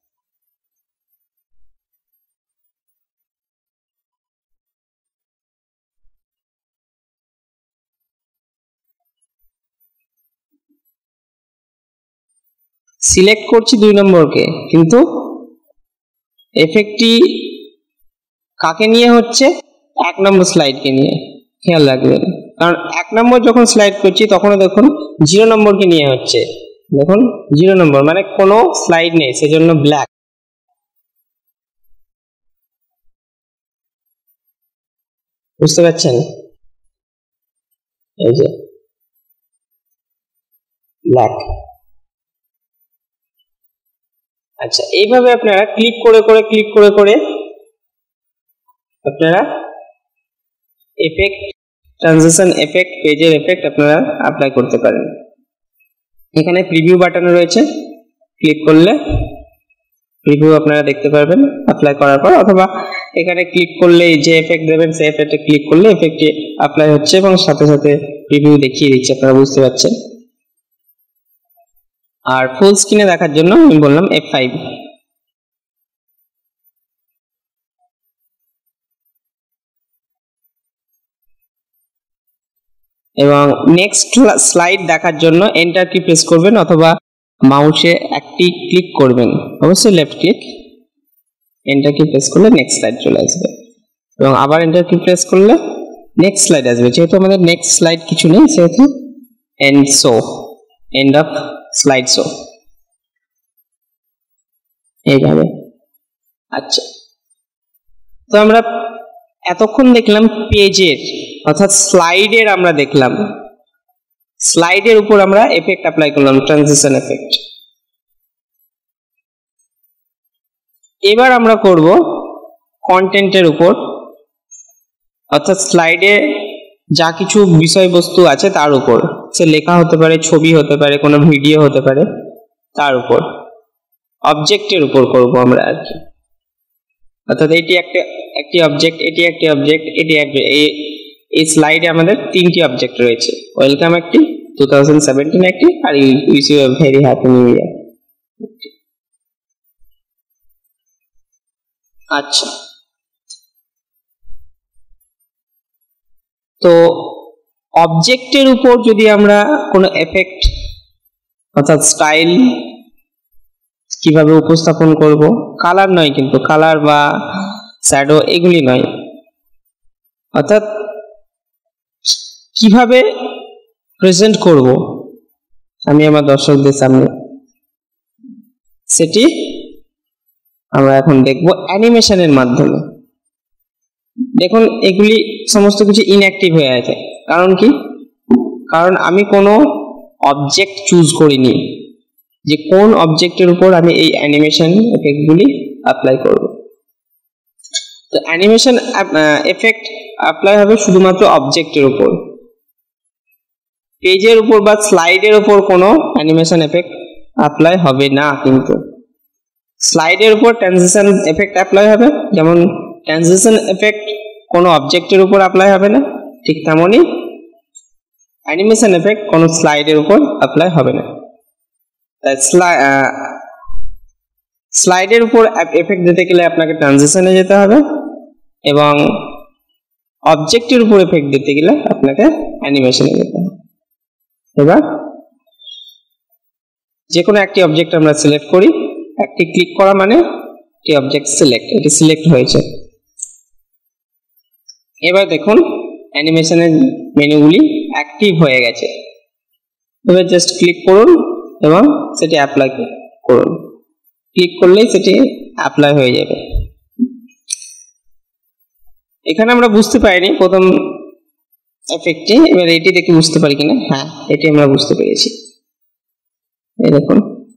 সিলেক্ট করছি দুই নম্বরকে, কিন্তু এফেক্টটি কাকে নিয়ে হচ্ছে? এক নম্বর স্লাইডকে নিয়ে খেয়াল রাখবেন, কারণ এক নম্বর যখন স্লাইড করছি তখনও দেখুন জিরো নম্বরকে নিয়ে হচ্ছে, দেখুন জিরো নম্বর মানে কোনো স্লাইড নেই, সেজন্য ব্ল্যাক। বুঝতে পারছেন? এই যে ব্ল্যাক। আচ্ছা, এইভাবে আপনারা ক্লিক করে করে ক্লিক করে করে আপনারা এফেক্ট, ট্রানজিশন এফেক্ট, পেজের এফেক্ট আপনারা অ্যাপ্লাই করতে পারেন। এখানে প্রিভিউ বাটন রয়েছে, ক্লিক করলে প্রিভিউ আপনারা দেখতে পারবেন অ্যাপ্লাই করার পর, অথবা এখানে ক্লিক করলে যে এফেক্ট দেবেন সেই এফেক্টে ক্লিক করলে এফেক্টটি অ্যাপ্লাই হচ্ছে এবং সাথে সাথে প্রিভিউ দেখিয়ে দিচ্ছে, আপনারা বুঝতে পারছেন। আর ফুল স্ক্রিনে দেখার জন্য আমি বললাম এফ ফাইভ। এবং নেক্সট স্লাইড দেখার জন্য এন্টার কি প্রেস করবেন অথবা মাউসে একটি ক্লিক করবেন, অবশ্যই left click, enter key press করলে নেক্সট স্লাইড চলে আসবে এবং আবার এন্টার কি প্রেস করলে নেক্সট স্লাইড আসবে। যেহেতু আমাদের নেক্সট স্লাইড কিছু নেই সেহেতু end show, end of slide show এইভাবে। আচ্ছা, তো আমরা এতক্ষণ দেখলাম পেজের অর্থাৎ স্লাইডের, আমরা দেখলাম স্লাইডের উপর আমরা এফেক্ট অ্যাপ্লাই করলাম, ট্রানজিশন এফেক্ট। এবার আমরা করব কন্টেন্টের উপর, অর্থাৎ স্লাইডে যা কিছু বিষয়বস্তু আছে তার উপর, সে লেখা হতে পারে, ছবি হতে পারে, কোনো ভিডিও হতে পারে, তার উপর অবজেক্টের উপর করব আমরা আর কি। অর্থাৎ এটি একটা একটি অবজেক্ট, এটি একটি অবজেক্ট, এটি এই স্লাইডে আমাদের তিনটি অবজেক্ট রয়েছে, ওয়েলকাম একটি, টু থাউজেন্ড সেভেন্টিন একটি, আর wish you a very happy new year. আচ্ছা, তো অবজেক্টের উপর যদি আমরা কোনো এফেক্ট অর্থাৎ স্টাইল কিভাবে উপস্থাপন করব, কালার নয় কিন্তু, কালার বা শ্যাডো এগুলি নয়, অর্থাৎ কিভাবে প্রেজেন্ট করব আমি আমার দর্শকদের সামনে, সেটি আমরা এখন দেখব অ্যানিমেশনের মাধ্যমে। দেখুন এগুলি সমস্ত কিছু ইনঅ্যাক্টিভ হয়ে আছে, কারণ কি? কারণ আমি কোনো অবজেক্ট চুজ করিনি যে কোন অবজেক্টের উপর আমি এই অ্যানিমেশন এফেক্টগুলি অ্যাপ্লাই করব। তো অ্যানিমেশন এফেক্ট অ্যাপ্লাই হবে শুধুমাত্র অবজেক্টের উপর, পেজের উপর বা স্লাইডের উপর কোনো অ্যানিমেশন এফেক্ট অ্যাপ্লাই হবে না। কিন্তু স্লাইডের উপর ট্রানজিশন এফেক্ট অ্যাপ্লাই হবে, যেমন ট্রানজিশন এফেক্ট কোনো অবজেক্টের উপর অ্যাপ্লাই হবে না, ঠিক তেমনই অ্যানিমেশন এফেক্ট কোনো স্লাইডের উপর অ্যাপ্লাই হবে না। তাই স্লাইডের উপর এফেক্ট দিতে গেলে আপনাকে ট্রানজিশনে যেতে হবে এবং অবজেক্টের উপর এফেক্ট দিতে গেলে আপনাকে অ্যানিমেশনে যেতে হবে। এবার যে কোনো একটি অবজেক্ট আমরা সিলেক্ট করি, একটি ক্লিক করা মানে একটি অবজেক্ট সিলেক্ট, এটি সিলেক্ট হয়েছে। এবার দেখুন অ্যানিমেশনের মেনুগুলি অ্যাক্টিভ হয়ে গেছে। এবার জাস্ট ক্লিক করুন এবং সেটি অ্যাপ্লাই করুন, ক্লিক করলেই সেটি অ্যাপ্লাই হয়ে যাবে। এখানে আমরা বুঝতে পারিনি প্রথম এফেক্টটি, এবার এটি দেখে বুঝতে পারি কিনা, হ্যাঁ এটি আমরা বুঝতে পেরেছি। এই দেখুন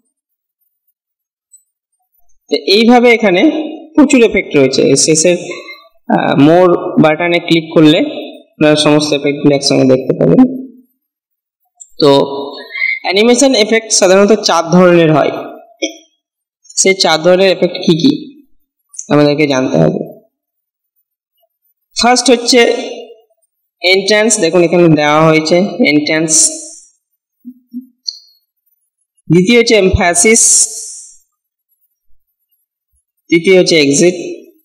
এইভাবে এখানে প্রচুর এফেক্ট রয়েছে। শেষের মোর বাটনে ক্লিক করলে আপনারা সমস্ত এফেক্টগুলো একসঙ্গে দেখতে পাবেন। তো অ্যানিমেশন এফেক্ট সাধারণত চার ধরনের হয়, সেই চার ধরনের এফেক্ট কি কি আমাদেরকে জানতে হবে। ফার্স্ট হচ্ছে এন্ট্রান্স, দেখুন এখানে দেওয়া হয়েছে এন্ট্রান্স। দ্বিতীয় হচ্ছে এমফ্যাসিস, তৃতীয় হচ্ছে এক্সিট,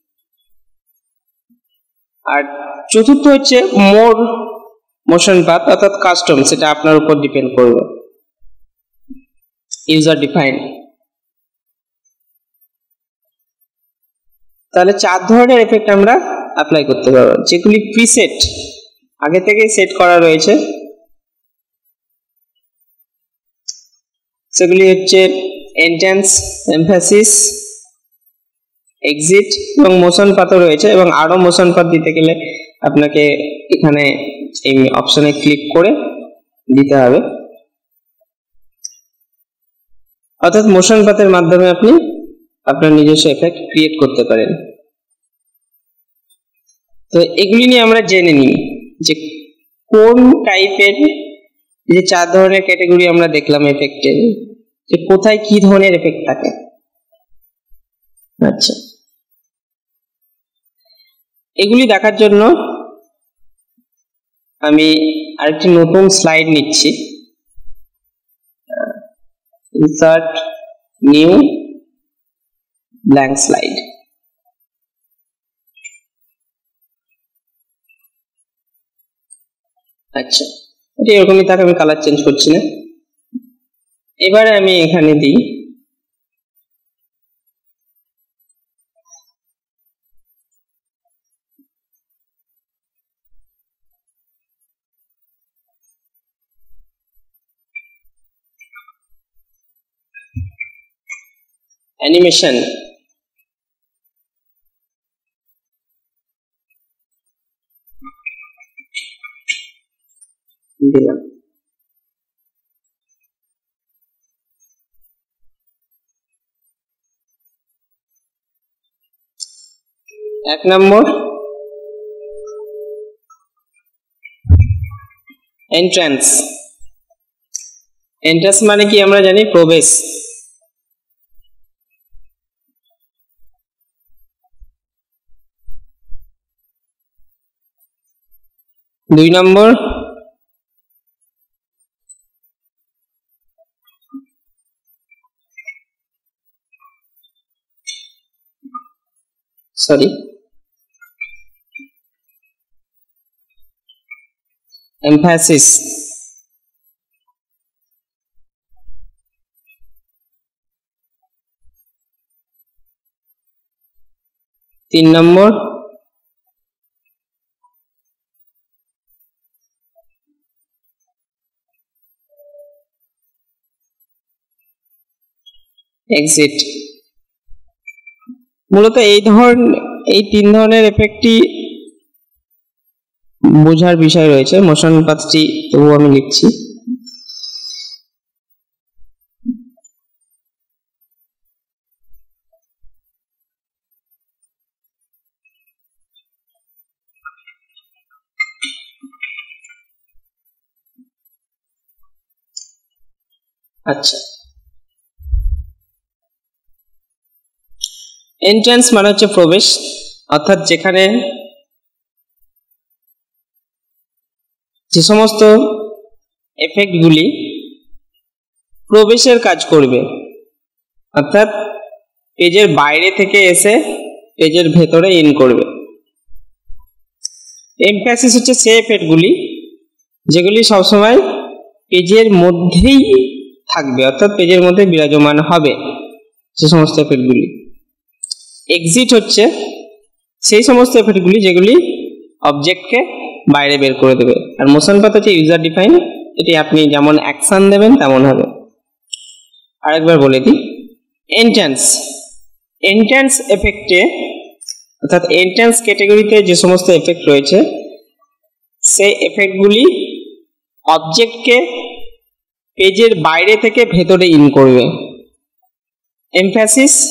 আর চতুর্থ হচ্ছে মোর মোশন পাথ অর্থাৎ কাস্টম, সেটা আপনার উপর ডিপেন্ড করবে, ইউজার ডিফাইন। তাহলে চার ধরনের এফেক্ট আমরা অ্যাপ্লাই করতে পারবো। যেগুলি প্রিসেট আগে থেকে সেট করা রয়েছে সেগুলি হচ্ছে এন্ট্রান্স, এমফ্যাসিস, এক্সিট এবং মোশন পাথও রয়েছে, এবং আরো মোশন পাথ দিতে গেলে আপনাকে এখানে এই অপশনে ক্লিক করে দিতে হবে। অর্থাৎ মোশন পাথের মাধ্যমে আপনি আপনার নিজস্ব এফেক্ট ক্রিয়েট করতে পারেন। তো এগুলি নিয়ে আমরা জেনে নিই যে কোন টাইপের, যে চার ধরনের ক্যাটাগরি আমরা দেখলাম এফেক্টের, যে কোথায় কি ধরনের এফেক্ট থাকে। আচ্ছা, এগুলি দেখার জন্য আমি আরেকটি নতুন স্লাইড নিচ্ছি। Insert new blank slide. আচ্ছা, এটা এরকমই থাকে, আমি কালার চেঞ্জ করছি না। এবারে আমি এখানে দিই অ্যানিমেশন। দিলাম। এক নম্বর এন্ট্রান্স। এন্ট্রান্স মানে কি আমরা জানি প্রবেশ। দুই নম্বর সরি এমফ্যাসিস। তিন নম্বর এক্সিট। মূলত এই ধরন এই তিন ধরনের এফেক্টই বোঝার বিষয় রয়েছে। মোশন পাথটি তবু আমি লিখছি। আচ্ছা, এন্ট্রান্স মানে হচ্ছে প্রবেশ, অর্থাৎ যেখানে যে সমস্ত এফেক্টগুলি প্রবেশের কাজ করবে, অর্থাৎ পেজের বাইরে থেকে এসে পেজের ভেতরে ইন করবে। এমফ্যাসিস হচ্ছে সেই এফেক্টগুলি যেগুলি সবসময় পেজের মধ্যেই থাকবে, অর্থাৎ পেজের মধ্যে বিরাজমান হবে সে সমস্ত এফেক্টগুলি। এক্সিট হচ্ছে সেই সমস্ত এফেক্টগুলি যেগুলি অবজেক্টকে বাইরে বের করে দেবে। আর মোশন পাথ হচ্ছে ইউজার ডিফাইন, এটি আপনি যেমন অ্যাকশন দেবেন তেমন হবে। আরেকবার বলে দিই, এন্ট্রান্স এন্ট্রান্স এফেক্টে অর্থাৎ এন্ট্রান্স ক্যাটাগরিতে যে সমস্ত এফেক্ট রয়েছে সেই এফেক্টগুলি অবজেক্টকে পেজের বাইরে থেকে ভেতরে ইন করবে। এমফ্যাসিস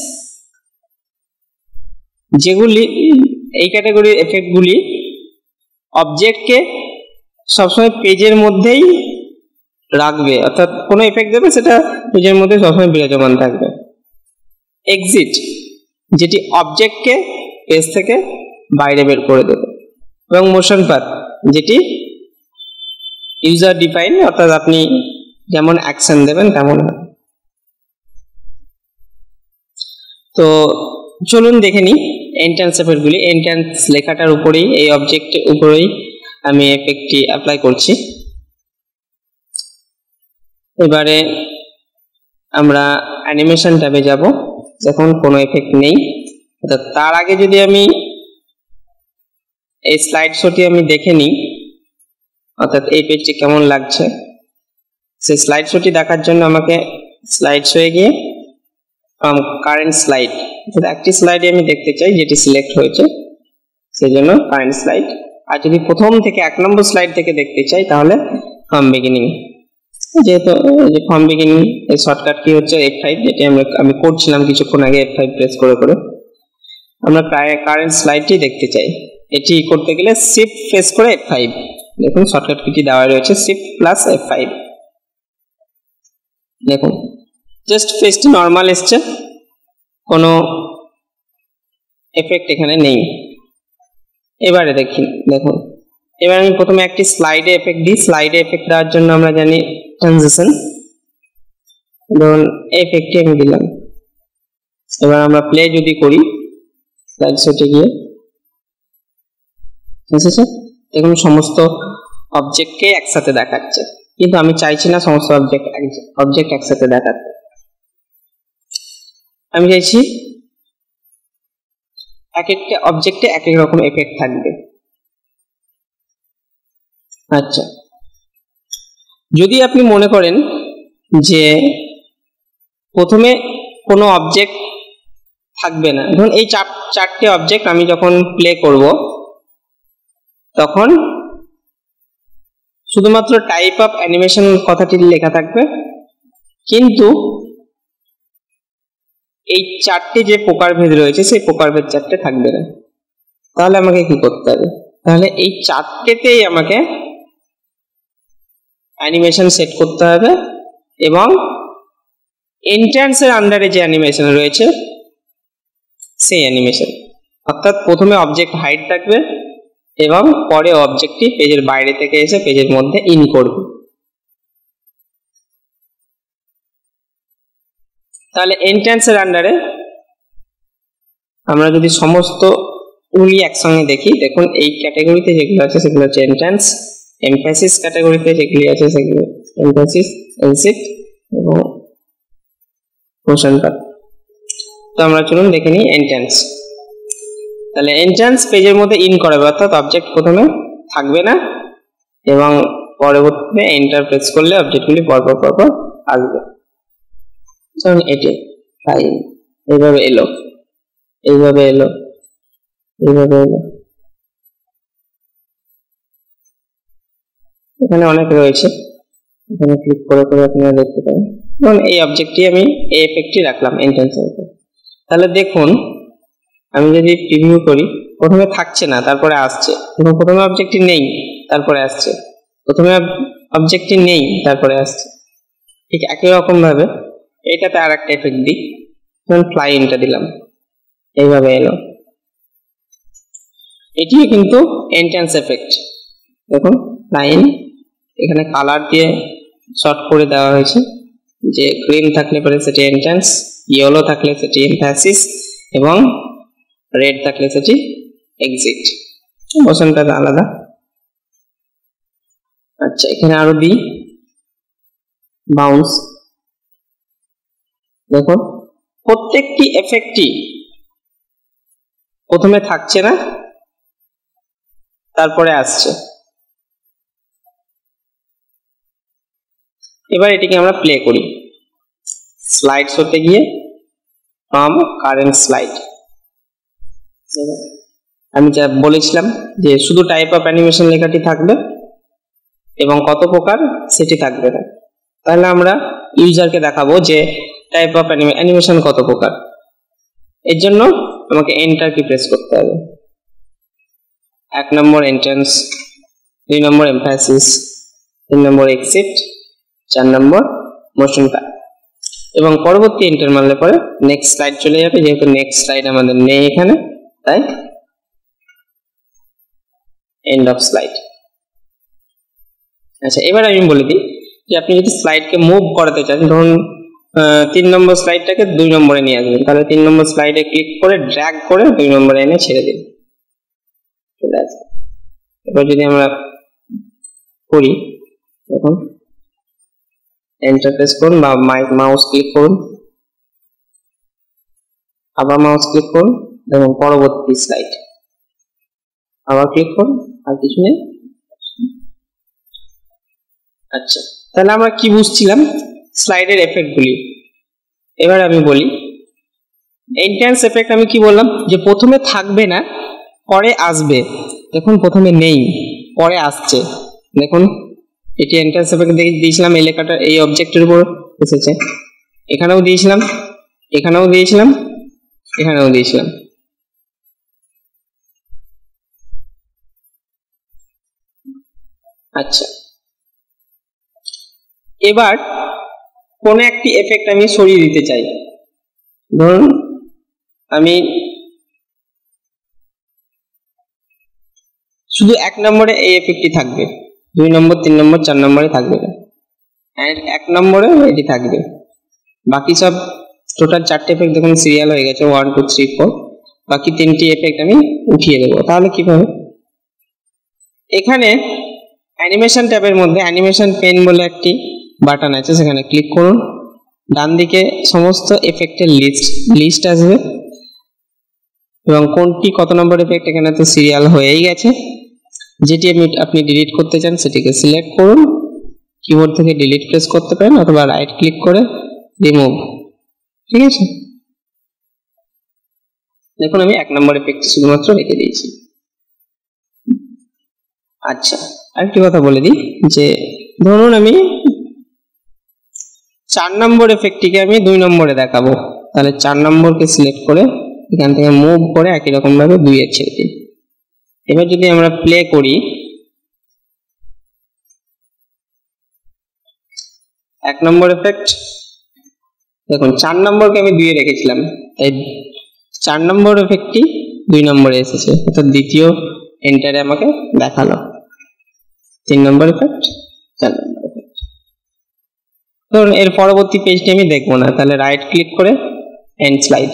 যেগুলি এই ক্যাটাগরির এফেক্টগুলি অবজেক্টকে সবসময় পেজের মধ্যেই রাখবে, অর্থাৎ কোনো এফেক্ট দেবে সেটা পেজের মধ্যে সবসময় বিরাজমান থাকবে। এক্সিট যেটি অবজেক্টকে পেজ থেকে বাইরে বের করে দেবে, এবং মোশন পাথ যেটি ইউজার ডিফাইন, অর্থাৎ আপনি যেমন অ্যাকশন দেবেন তেমন হবে। তো চলুন দেখে নিই এন্ট্রান্স এফেক্টগুলি। এন্ট্রান্স লেখাটার উপরেই, এই অবজেক্টের উপরেই আমি এফেক্টটি অ্যাপ্লাই করছি। এবারে আমরা অ্যানিমেশন ট্যাবে যাব, যখন কোনো এফেক্ট নেই। অর্থাৎ তার আগে যদি আমি এই স্লাইড শোটি আমি দেখে নিই, অর্থাৎ এই পেজটি কেমন লাগছে। সেই স্লাইড শোটি দেখার জন্য আমাকে স্লাইড শোয়ে গিয়ে ফ্রম কারেন্ট স্লাইড, একটি স্লাইডে আমি দেখতে চাই যেটি সিলেক্ট হয়েছে, সেই জন্য কারেন্ট স্লাইড। আর যদি প্রথম থেকে এক নম্বর স্লাইড থেকে দেখতে চাই তাহলে ফ্রম বিগিনিং। যেহেতু যে ফ্রম বিগিনিং এর শর্টকাট কি হচ্ছে এফ ফাইভ, যেটি আমরা আমি করছিলাম কিছুক্ষণ আগে এফ ফাইভ প্রেস করে করে। আমরা কারেন্ট স্লাইডটি দেখতে চাই, এটি করতে গেলে শিফট প্রেস করে এফ ফাইভ। দেখুন শর্টকাট কিটি দেওয়া রয়েছে শিফট প্লাস এফ ফাইভ। দেখুন জাস্ট পেজটি নর্মাল এসছে, কোনো এফেক্ট এখানে নেই। এবারে দেখি, দেখুন এবার আমি প্রথমে একটি স্লাইডে এফেক্ট দিই। স্লাইডে এফেক্ট দেওয়ার জন্য আমরা জানি ট্রানজিশন, ধরুন এফেক্টটি আমি দিলাম। এবার আমরা প্লে যদি করি স্লাইড শোতে গিয়ে, বুঝেছে? দেখুন সমস্ত অবজেক্টকে একসাথে দেখাচ্ছে, কিন্তু আমি চাইছি না সমস্ত অবজেক্ট অবজেক্ট একসাথে দেখাতে। আমি চাইছি এক একটা অবজেক্টে এক এক রকম এফেক্ট থাকবে। আচ্ছা, যদি আপনি মনে করেন যে প্রথমে কোনো অবজেক্ট থাকবে না, ধরুন এই চার চারটে অবজেক্ট আমি যখন প্লে করব তখন শুধুমাত্র টাইপ অফ অ্যানিমেশন কথাটি লেখা থাকবে, কিন্তু এই চারটে যে প্রকারভেদ রয়েছে সেই প্রকারভেদ চারটে থাকবে না। তাহলে আমাকে কি করতে হবে? তাহলে এই চারটেতেই আমাকে অ্যানিমেশন সেট করতে হবে, এবং এন্ট্রান্সের আন্ডারে যে অ্যানিমেশন রয়েছে সেই অ্যানিমেশন, অর্থাৎ প্রথমে অবজেক্ট হাইড থাকবে এবং পরে অবজেক্টটি পেজের বাইরে থেকে এসে পেজের মধ্যে ইন করবে। তাহলে এন্ট্রান্সের আন্ডারে আমরা যদি সমস্ত উলি একসঙ্গে দেখি, দেখুন এই ক্যাটাগরিতে যেগুলো আছে সেগুলো হচ্ছে এন্ট্রান্স, এমফ্যাসিস ক্যাটাগরিতে যেগুলি আছে সেগুলো এমফ্যাসিস, এনসিট এবং মোশন পাথ। তো আমরা চলুন দেখে নিই এন্ট্রান্স। তাহলে এন্ট্রান্স পেজের মধ্যে ইন করাবে, অর্থাৎ অবজেক্ট প্রথমে থাকবে না এবং পরবর্তীতে এন্টার প্রেস করলে অবজেক্টগুলি পরপর পরপর আসবে। ধরুন এটি ফাইল এইভাবে এলো, এইভাবে এলো, এইভাবে এলো, এখানে অনেক রয়েছে, এখানে ক্লিক করে করে আপনারা দেখতে পারেন। ধরুন এই অবজেক্টটি আমি এই এফেক্টটি রাখলাম এন্ট্রান্সের উপর। তাহলে দেখুন আমি যদি প্রিভিউ করি, প্রথমে থাকছে না তারপরে আসছে, এবং প্রথমে অবজেক্টটি নেই তারপরে আসছে, প্রথমে অবজেক্টটি নেই তারপরে আসছে। ঠিক একই রকম ভাবে এটাতে আর একটা এফেক্ট দিই, ধরুন ফ্লাই ইনটা দিলাম, এইভাবে এলো। এটিও কিন্তু এন্ট্রান্স এফেক্ট। দেখুন লাইন এখানে কালার দিয়ে শর্ট করে দেওয়া হয়েছে, যে গ্রিন থাকলে পরে সেটি এন্ট্রান্স, ইয়েলো থাকলে সেটি এমফ্যাসিস এবং রেড থাকলে সেটি এক্সিট। মোশনটা আলাদা। আচ্ছা, এখানে আরো দিই বাউন্স। দেখুন প্রত্যেকটি এফেক্টই প্রথমে থাকছে না তারপরে আসছে। এবার এটিকে আমরা প্লে করি স্লাইড শোতে গিয়ে ফ্রম কারেন্ট স্লাইড। আমি যা বলেছিলাম যে শুধু টাইপ অফ অ্যানিমেশন লেখাটি থাকবে এবং কত প্রকার সেটি থাকবে না। তাহলে আমরা ইউজারকে দেখাবো যে টাইপ অফ অ্যানিমেশন কত প্রকার। এর জন্য আমাকে এন্টার কি প্রেস করতে হবে। এক নম্বর এন্ট্রান্স, দুই নম্বর এমফ্যাসিস, তিন নম্বর এক্সিট, চার নম্বর মোশন প্যাথ, এবং পরবর্তী এন্টার মারলে পরে নেক্সট স্লাইড চলে যাবে। যেহেতু নেক্সট স্লাইড আমাদের নেই এখানে, তাই এন্ড অফ স্লাইড। আচ্ছা, এবার আমি বলে দিই যে আপনি যদি স্লাইডকে মুভ করাতে চান, ধরুন তিন নম্বর স্লাইডটাকে দুই নম্বরে নিয়ে আসবেন, তাহলে তিন নম্বর স্লাইডে ক্লিক করে ড্র্যাগ করে দুই নম্বরে এনে ছেড়ে দিন। এবার যদি আমরা করি, দেখুন এন্টার প্রেস করুন বা মাউস ক্লিক করুন, আবার মাউস ক্লিক করুন, দেখুন পরবর্তী স্লাইড আবার ক্লিক করুন, আর কিছু নেই। আচ্ছা, তাহলে আমরা কি বুঝছিলাম স্লাইডের এফেক্ট গুলি। এবার আমি বলি এন্ট্রান্স এফেক্ট আমি কি বললাম, যে প্রথমে থাকবে না, পরে আসবে। দেখুন প্রথমে নেই, পরে আসছে। দেখুন এটি এন্ট্রান্স এফেক্ট দিয়েছিলাম, এই লেখাটা এই অবজেক্টের উপর এসেছে, এখানেও দিয়েছিলাম, এখানেও দিয়েছিলাম, এখানেও দিয়েছিলাম। আচ্ছা, এবার কোন একটি এফেক্ট আমি সরিয়ে দিতে চাই। ধরুন আমি শুধু এক নম্বরে এই এফেক্টটি থাকবে, দুই নম্বর, তিন নম্বর, চার নম্বরে থাকবে না, এক নম্বরে এটি থাকবে। বাকি সব টোটাল চারটে এফেক্ট দেখুন সিরিয়াল হয়ে গেছে, ওয়ান টু থ্রি ফোর। বাকি তিনটি এফেক্ট আমি উঠিয়ে দেবো। তাহলে কিভাবে, এখানে অ্যানিমেশন ট্যাবের মধ্যে অ্যানিমেশন পেন বলে একটি বাটন আছে, সেখানে ক্লিক করুন। ডান দিকে সমস্ত এফেক্টের লিস্ট লিস্ট আসবে, এবং কোনটি কত নম্বর এফেক্ট এখানে তো সিরিয়াল হয়েই গেছে। যেটি আপনি আপনি ডিলিট করতে চান সেটিকে সিলেক্ট করুন, কিবোর্ড থেকে ডিলিট প্রেস করতে পারেন অথবা রাইট ক্লিক করে রিমুভ। ঠিক আছে, দেখুন আমি এক নম্বর এফেক্ট শুধুমাত্র রেখে দিয়েছি। আচ্ছা, আরেকটি কথা বলে দিই, যে ধরুন আমি চার নম্বর এফেক্টটিকে আমি দুই নম্বরে দেখাবো, তাহলে চার নম্বরকে সিলেক্ট করে এখান থেকে মুভ করে একই রকম ভাবে দুই এর ছেড়ে দিই। এবার যদি আমরা প্লে করি, এক নম্বর এফেক্ট দেখুন, চার নম্বরকে আমি দুইয়ে রেখেছিলাম, তাই চার নম্বর এফেক্টটি দুই নম্বরে এসেছে, অর্থাৎ দ্বিতীয় এন্টারে আমাকে দেখালো। তিন নম্বর এফেক্ট, চার নম্বর এফেক্ট। ধরুন এর পরবর্তী পেজটি আমি দেখবো না, তাহলে রাইট ক্লিক করে এন্ড স্লাইড।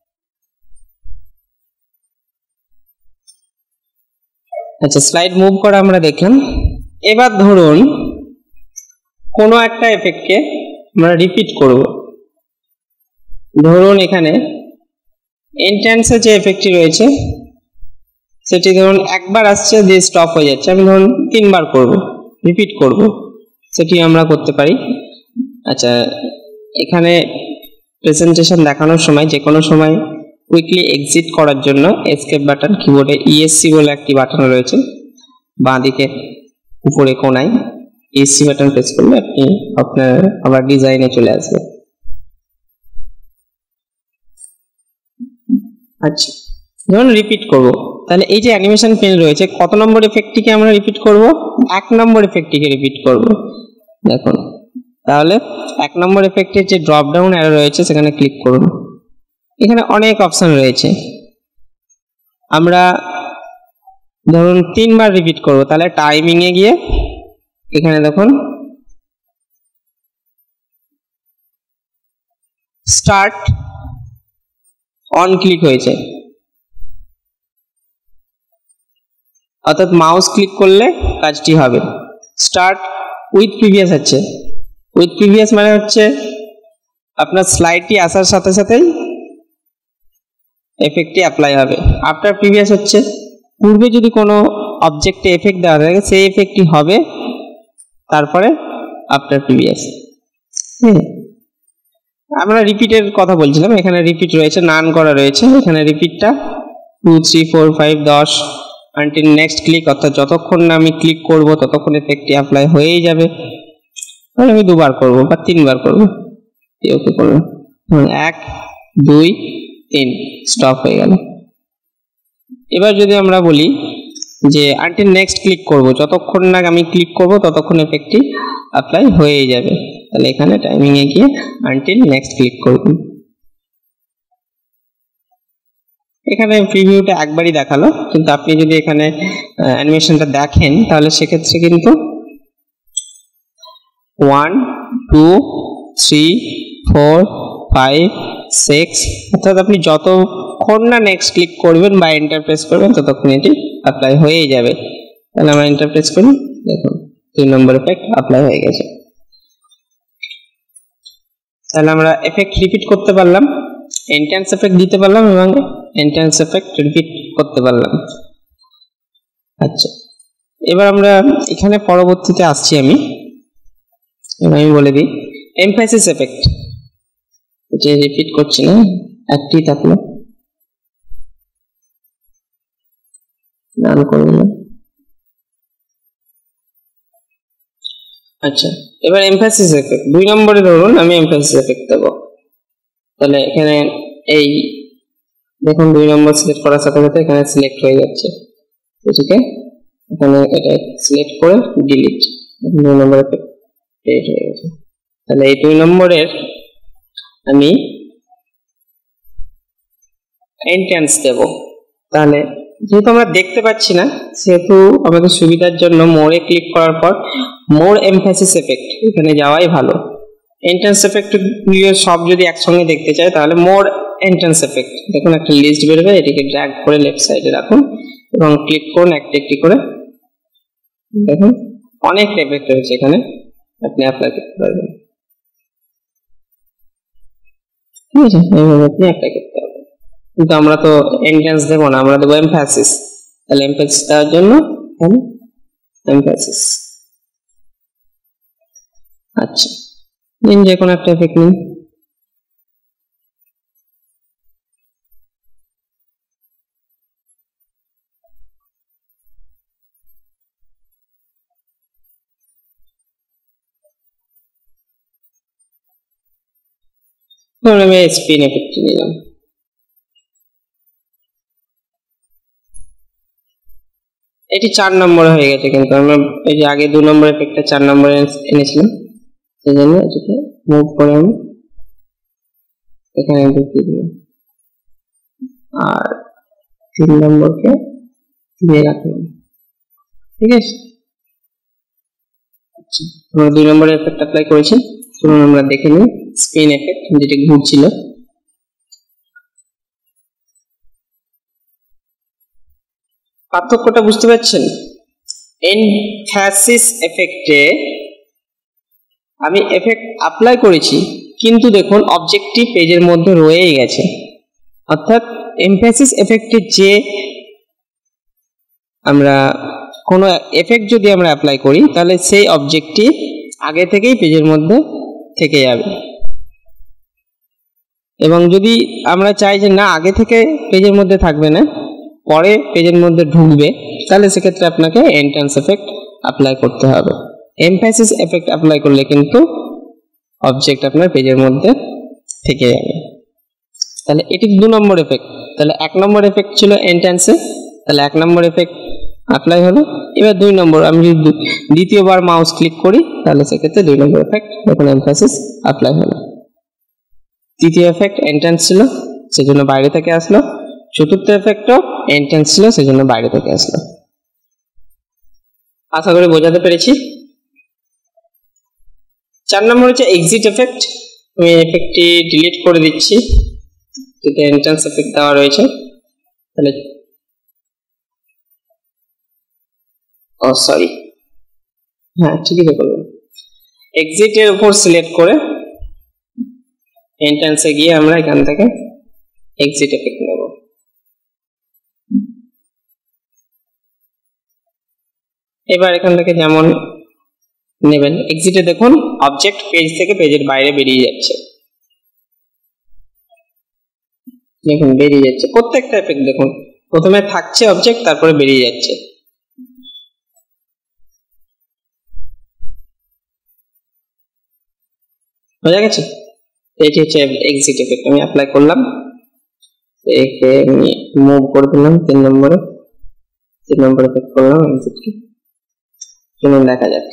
আচ্ছা, স্লাইড মুভ করা আমরা দেখলাম। এবার ধরুন কোনো একটা এফেক্টকে আমরা রিপিট করব। ধরুন এখানে এন্ট্রান্সে যে এফেক্টটি রয়েছে সেটি ধরুন একবার আসছে দিয়ে স্টপ হয়ে যাচ্ছে, আমি ধরুন তিনবার করব, রিপিট করব, সেটি আমরা করতে পারি। আচ্ছা, এখানে প্রেজেন্টেশন দেখানোর সময় যে কোনো সময় কুইকলি এক্সিট করার জন্য এসকেপ বাটন, কিবোর্ডে ইএসসি বলে একটি বাটন রয়েছে বাঁ দিকে উপরে কোনায়, ইএসসি বাটন প্রেস করলে আপনি আপনার আবার ডিজাইনে চলে আসবে। আচ্ছা, যখন রিপিট করব, তাহলে এই যে অ্যানিমেশন পেন রয়েছে, কত নম্বর এফেক্টটিকে আমরা রিপিট করব, এক নম্বর এফেক্টটিকে রিপিট করব। দেখুন, তাহলে এক নম্বর এফেক্টের যে ড্রপ ডাউন অ্যারো রয়েছে সেখানে ক্লিক করুন। এখানে অনেক অপশন রয়েছে, আমরা ধরুন তিনবার রিপিট করব, তাহলে টাইমিং এ গিয়ে এখানে দেখুন স্টার্ট অন ক্লিক হয়েছে, অর্থাৎ মাউস ক্লিক করলে কাজটি হবে। স্টার্ট উইথ প্রিভিয়াস আছে, উইথ প্রিভিয়াস মানে হচ্ছে আপনার স্লাইডটি আসার সাথে সাথেই এফেক্টটি অ্যাপ্লাই হবে। আফটার প্রিভিয়াস হচ্ছে পূর্বে যদি কোনো অবজেক্টে এফেক্ট দেওয়া থাকে সেই এফেক্টটি হবে তারপরে আফটার প্রিভিয়াস। হ্যাঁ, আমরা রিপিটের কথা বলছিলাম, এখানে রিপিট রয়েছে, নান করা রয়েছে, এখানে রিপিটটা টু থ্রি ফোর ফাইভ দশ আনটিল নেক্সট ক্লিক, অর্থাৎ যতক্ষণ না আমি ক্লিক করব ততক্ষণ এফেক্টটি অ্যাপ্লাই হয়েই যাবে। আমি দুবার করব বা তিনবার করব, ওকে করব, এক দুই তিন, স্টপ হয়ে গেল। এবার যদি আমরা বলি যে আনটিল নেক্সট ক্লিক করব, যতক্ষণ না আমি ক্লিক করব ততক্ষণ এফেক্টটি অ্যাপ্লাই হয়েই যাবে, তাহলে এখানে টাইমিং এ গিয়ে আনটিল নেক্সট ক্লিক করব। এখানে প্রিভিউটা একবারই দেখালো, কিন্তু আপনি যদি এখানে অ্যানিমেশনটা দেখেন তাহলে সেক্ষেত্রে কিন্তু one two three four five six, অর্থাৎ আপনি যতক্ষণ না নেক্সট ক্লিক করবেন বা এন্টার প্রেস করবেন ততক্ষণ এটি অ্যাপ্লাই হয়েই যাবে। তাহলে আমরা এন্টার প্রেস করি, দেখুন তিন নম্বর এফেক্ট অ্যাপ্লাই হয়ে গেছে। তাহলে আমরা এফেক্ট রিপিট করতে পারলাম, এন্ট্রান্স এফেক্ট দিতে পারলাম এবং এন্ট্রান্স এফেক্ট রিপিট করতে পারলাম। আচ্ছা, এবার আমরা এখানে পরবর্তীতে আসছি। আমি এবার আমি বলে দিই এমফ্যাসিস এফেক্ট, যে রিপিট করছি না, একটি থাকলো রান করব না। আচ্ছা, এবার এমফ্যাসিস এফেক্ট দুই নম্বরে ধরুন আমি এমফ্যাসিস এফেক্ট দেব। তাহলে এখানে এই দেখুন দুই নম্বর সিলেক্ট করার সাথে সাথে এখানে সিলেক্ট হয়ে যাচ্ছে, ঠিক আছে। এখানে এটা সিলেক্ট করে ডিলিট, দুই নম্বর এফেক্ট হয়ে গেছে। তাহলে এই দুই নম্বরের আমি এন্ট্রান্স দেব। তাহলে যেহেতু আমরা দেখতে পাচ্ছি না, সেহেতু আমাদের সুবিধার জন্য মোরে ক্লিক করার পর মোর এমফ্যাসিস এফেক্ট এখানে যাওয়াই ভালো। এন্ট্রান্স এফেক্ট সব যদি একসঙ্গে দেখতে চাই তাহলে মোর এন্ট্রান্স এফেক্ট, দেখুন একটা লিস্ট বেরোবে, এটিকে ড্র্যাগ করে লেফট সাইডে রাখুন এবং ক্লিক করুন একটি একটি করে। দেখুন অনেক এফেক্ট রয়েছে এখানে, আপনি অ্যাপ্লাই করতে পারবেন। ঠিক আছে, এইভাবে আপনি অ্যাপ্লাই করতে পারবেন। কিন্তু আমরা তো এন্ট্রান্স দেবো না, আমরা দেবো এমফ্যাসিস। তাহলে এমফ্যাসিস দেওয়ার জন্য এমফ্যাসিস। আচ্ছা, নিন যে কোনো একটা এফেক্ট নিন। ধরুন আমি স্পিন এফেক্ট নিলাম। এটি চার নম্বরে হয়ে গেছে, কিন্তু আমরা এই যে আগে দু নম্বর এফেক্টটা চার নম্বরে এনেছিলাম, সেই জন্য এটাকে মুভ করে আমি এখানে ঢুকিয়ে দিলাম আর তিন নম্বরকে দিয়ে রাখলাম। ঠিক আছে, আচ্ছা আমরা দুই নম্বরের এফেক্ট অ্যাপ্লাই করেছি। চলুন আমরা দেখে নিই স্পিন এফেক্ট, যেটা ঘুরছিল। পার্থক্যটা বুঝতে পারছেন? এমফ্যাসিস এফেক্টে আমি এফেক্ট অ্যাপ্লাই করেছি, কিন্তু দেখুন অবজেক্টিভ পেজের মধ্যে রয়েই গেছে। অর্থাৎ এমফ্যাসিস এফেক্টে যে আমরা কোনো এফেক্ট যদি আমরা অ্যাপ্লাই করি তাহলে সেই অবজেক্টিভ আগে থেকেই পেজের মধ্যে থেকে যাবে। এবং যদি আমরা চাই যে না আগে থেকে পেজের মধ্যে থাকবে না, পরে পেজের মধ্যে ঢুকবে, তাহলে সেক্ষেত্রে আপনাকে এন্ট্রান্স এফেক্ট অ্যাপ্লাই করতে হবে। এমফ্যাসিস এফেক্ট অ্যাপ্লাই করলে কিন্তু অবজেক্ট আপনার পেজের মধ্যে থেকে যাবে। তাহলে এটি দু নম্বর এফেক্ট। তাহলে এক নম্বর এফেক্ট ছিল এন্ট্রান্সে, তাহলে এক নম্বর এফেক্ট অ্যাপ্লাই হলো। এবার দুই নম্বর আমি যদি দ্বিতীয়বার মাউস ক্লিক করি তাহলে সেক্ষেত্রে দুই নম্বর এফেক্ট এখন এমফ্যাসিস অ্যাপ্লাই হলো। তৃতীয় এফেক্ট এন্ট্রান্স ছিল, সেজন্য বাইরে থেকে আসলো। চতুর্থ এফেক্টও এন্ট্রান্স ছিল, সেজন্য বাইরে থেকে আসলো। আশা করি বোঝাতে পেরেছি। চার নম্বর হচ্ছে এক্সিট এফেক্ট। আমি এফেক্টটি ডিলিট করে দিচ্ছি, যেটা এন্ট্রান্স এফেক্ট দেওয়া রয়েছে। তাহলে ও সরি, হ্যাঁ ঠিকই তো করবো। এক্সিটের উপর সিলেক্ট করে এন্ট্রান্সে গিয়ে আমরা এখান থেকে এক্সিট এফেক্ট নেব। এবার এখান থেকে যেমন নেবেন, এক্সিটে দেখুন অবজেক্ট পেজ থেকে পেজের বাইরে বেরিয়ে যাচ্ছে। দেখুন বেরিয়ে যাচ্ছে প্রত্যেকটা এফেক্ট। দেখুন প্রথমে থাকছে অবজেক্ট, তারপরে বেরিয়ে যাচ্ছে। বোঝা গেছে? এটি হচ্ছে এক্সিট এফেক্ট। আমি অ্যাপ্লাই করলাম, একে আমি মুভ করে দিলাম তিন নম্বরে, তিন নম্বর এফেক্ট করলাম এক্সিটকে। চলুন দেখা যাক।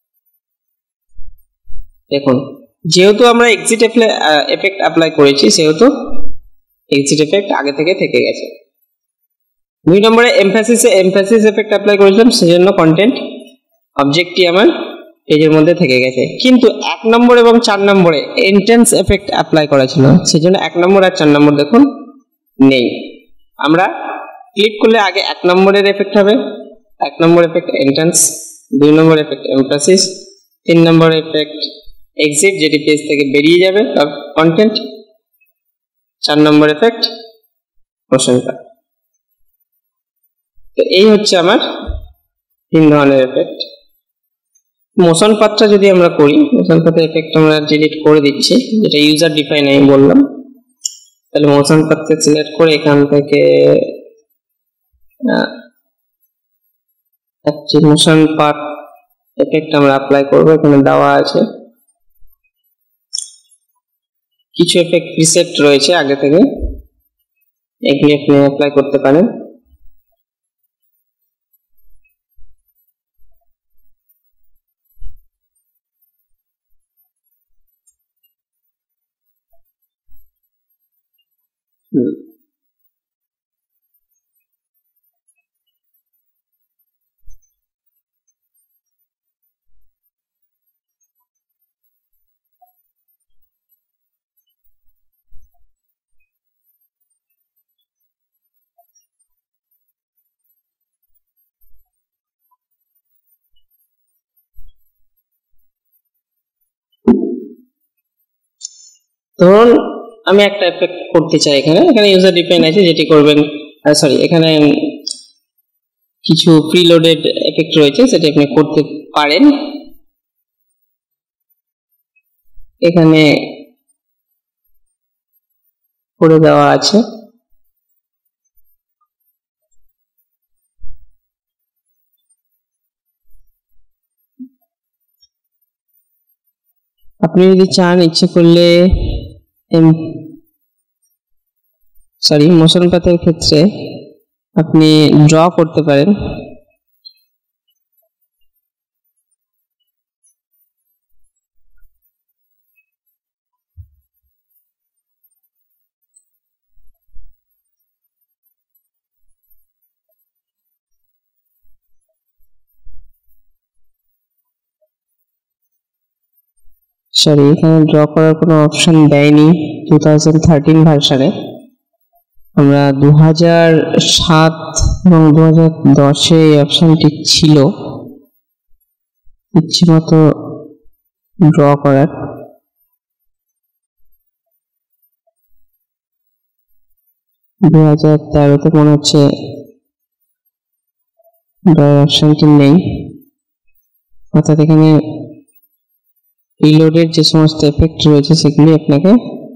দেখুন যেহেতু আমরা এক্সিট এফেক্ট অ্যাপ্লাই করেছি, সেহেতু এক্সিট এফেক্ট আগে থেকে থেকে গেছে। দুই নম্বরে এমফ্যাসিসে এমফ্যাসিস এফেক্ট অ্যাপ্লাই করেছিলাম, সেজন্য কন্টেন্ট অবজেক্টটি আমার পেজের মধ্যে থেকে গেছে। কিন্তু এক নম্বর এবং চার নম্বরে এন্ট্রান্স এফেক্ট অ্যাপ্লাই করা ছিল, সেজন্য এক নম্বর আর চার নম্বর দেখুন নেই। আমরা ক্লিক করলে আগে এক নম্বরের এফেক্ট হবে, এক নম্বর এফেক্ট এন্ট্রান্স, দুই নম্বর এফেক্ট এমফ্যাসিস, তিন নম্বর এফেক্ট এক্সিট যেটি পেজ থেকে বেরিয়ে যাবে কন্টেন্ট, চার নম্বর এফেক্ট প্রশংসা। তো এই হচ্ছে আমার তিন ধরনের এফেক্ট। মোশন পাথটা যদি আমরা করি, মোশন পাথের এফেক্ট আমরা ডিলিট করে দিচ্ছি, যেটা ইউজার ডিফাইন আমি বললাম। তাহলে মোশন পাথকে সিলেক্ট করে এখান থেকে একটি মোশন পাথ এফেক্ট আমরা অ্যাপ্লাই করব। এখানে দেওয়া আছে কিছু এফেক্ট প্রিসেট রয়েছে আগে থেকে, এগুলি আপনি অ্যাপ্লাই করতে পারেন। ধরুন আমি একটা এফেক্ট করতে চাই, এখানে এখানে ইউজার ডিফাইন আছে, যেটি করবেন সরি এখানে কিছু প্রিলোডেড এফেক্ট রয়েছে, সেটা আপনি করতে পারেন। এখানে করে দেওয়া আছে। আপনি যদি চান ইচ্ছে করলে সরি মোশন পাথের ক্ষেত্রে আপনি ড্র করতে পারেন। সরি এখানে ড্র করার কোনো অপশন দেয়নি টু থাউজেন্ড থার্টিন ভার্সনে। আমরা দু হাজার সাত এবং দু হাজার দশে এই অপশনটি ছিল ইচ্ছে মতো ড্র করার। দু হাজার তেরোতে মনে হচ্ছে ড্র অপশনটি নেই, অর্থাৎ এখানে রিলোডের যে সমস্ত এফেক্ট রয়েছে সেগুলি আপনাকে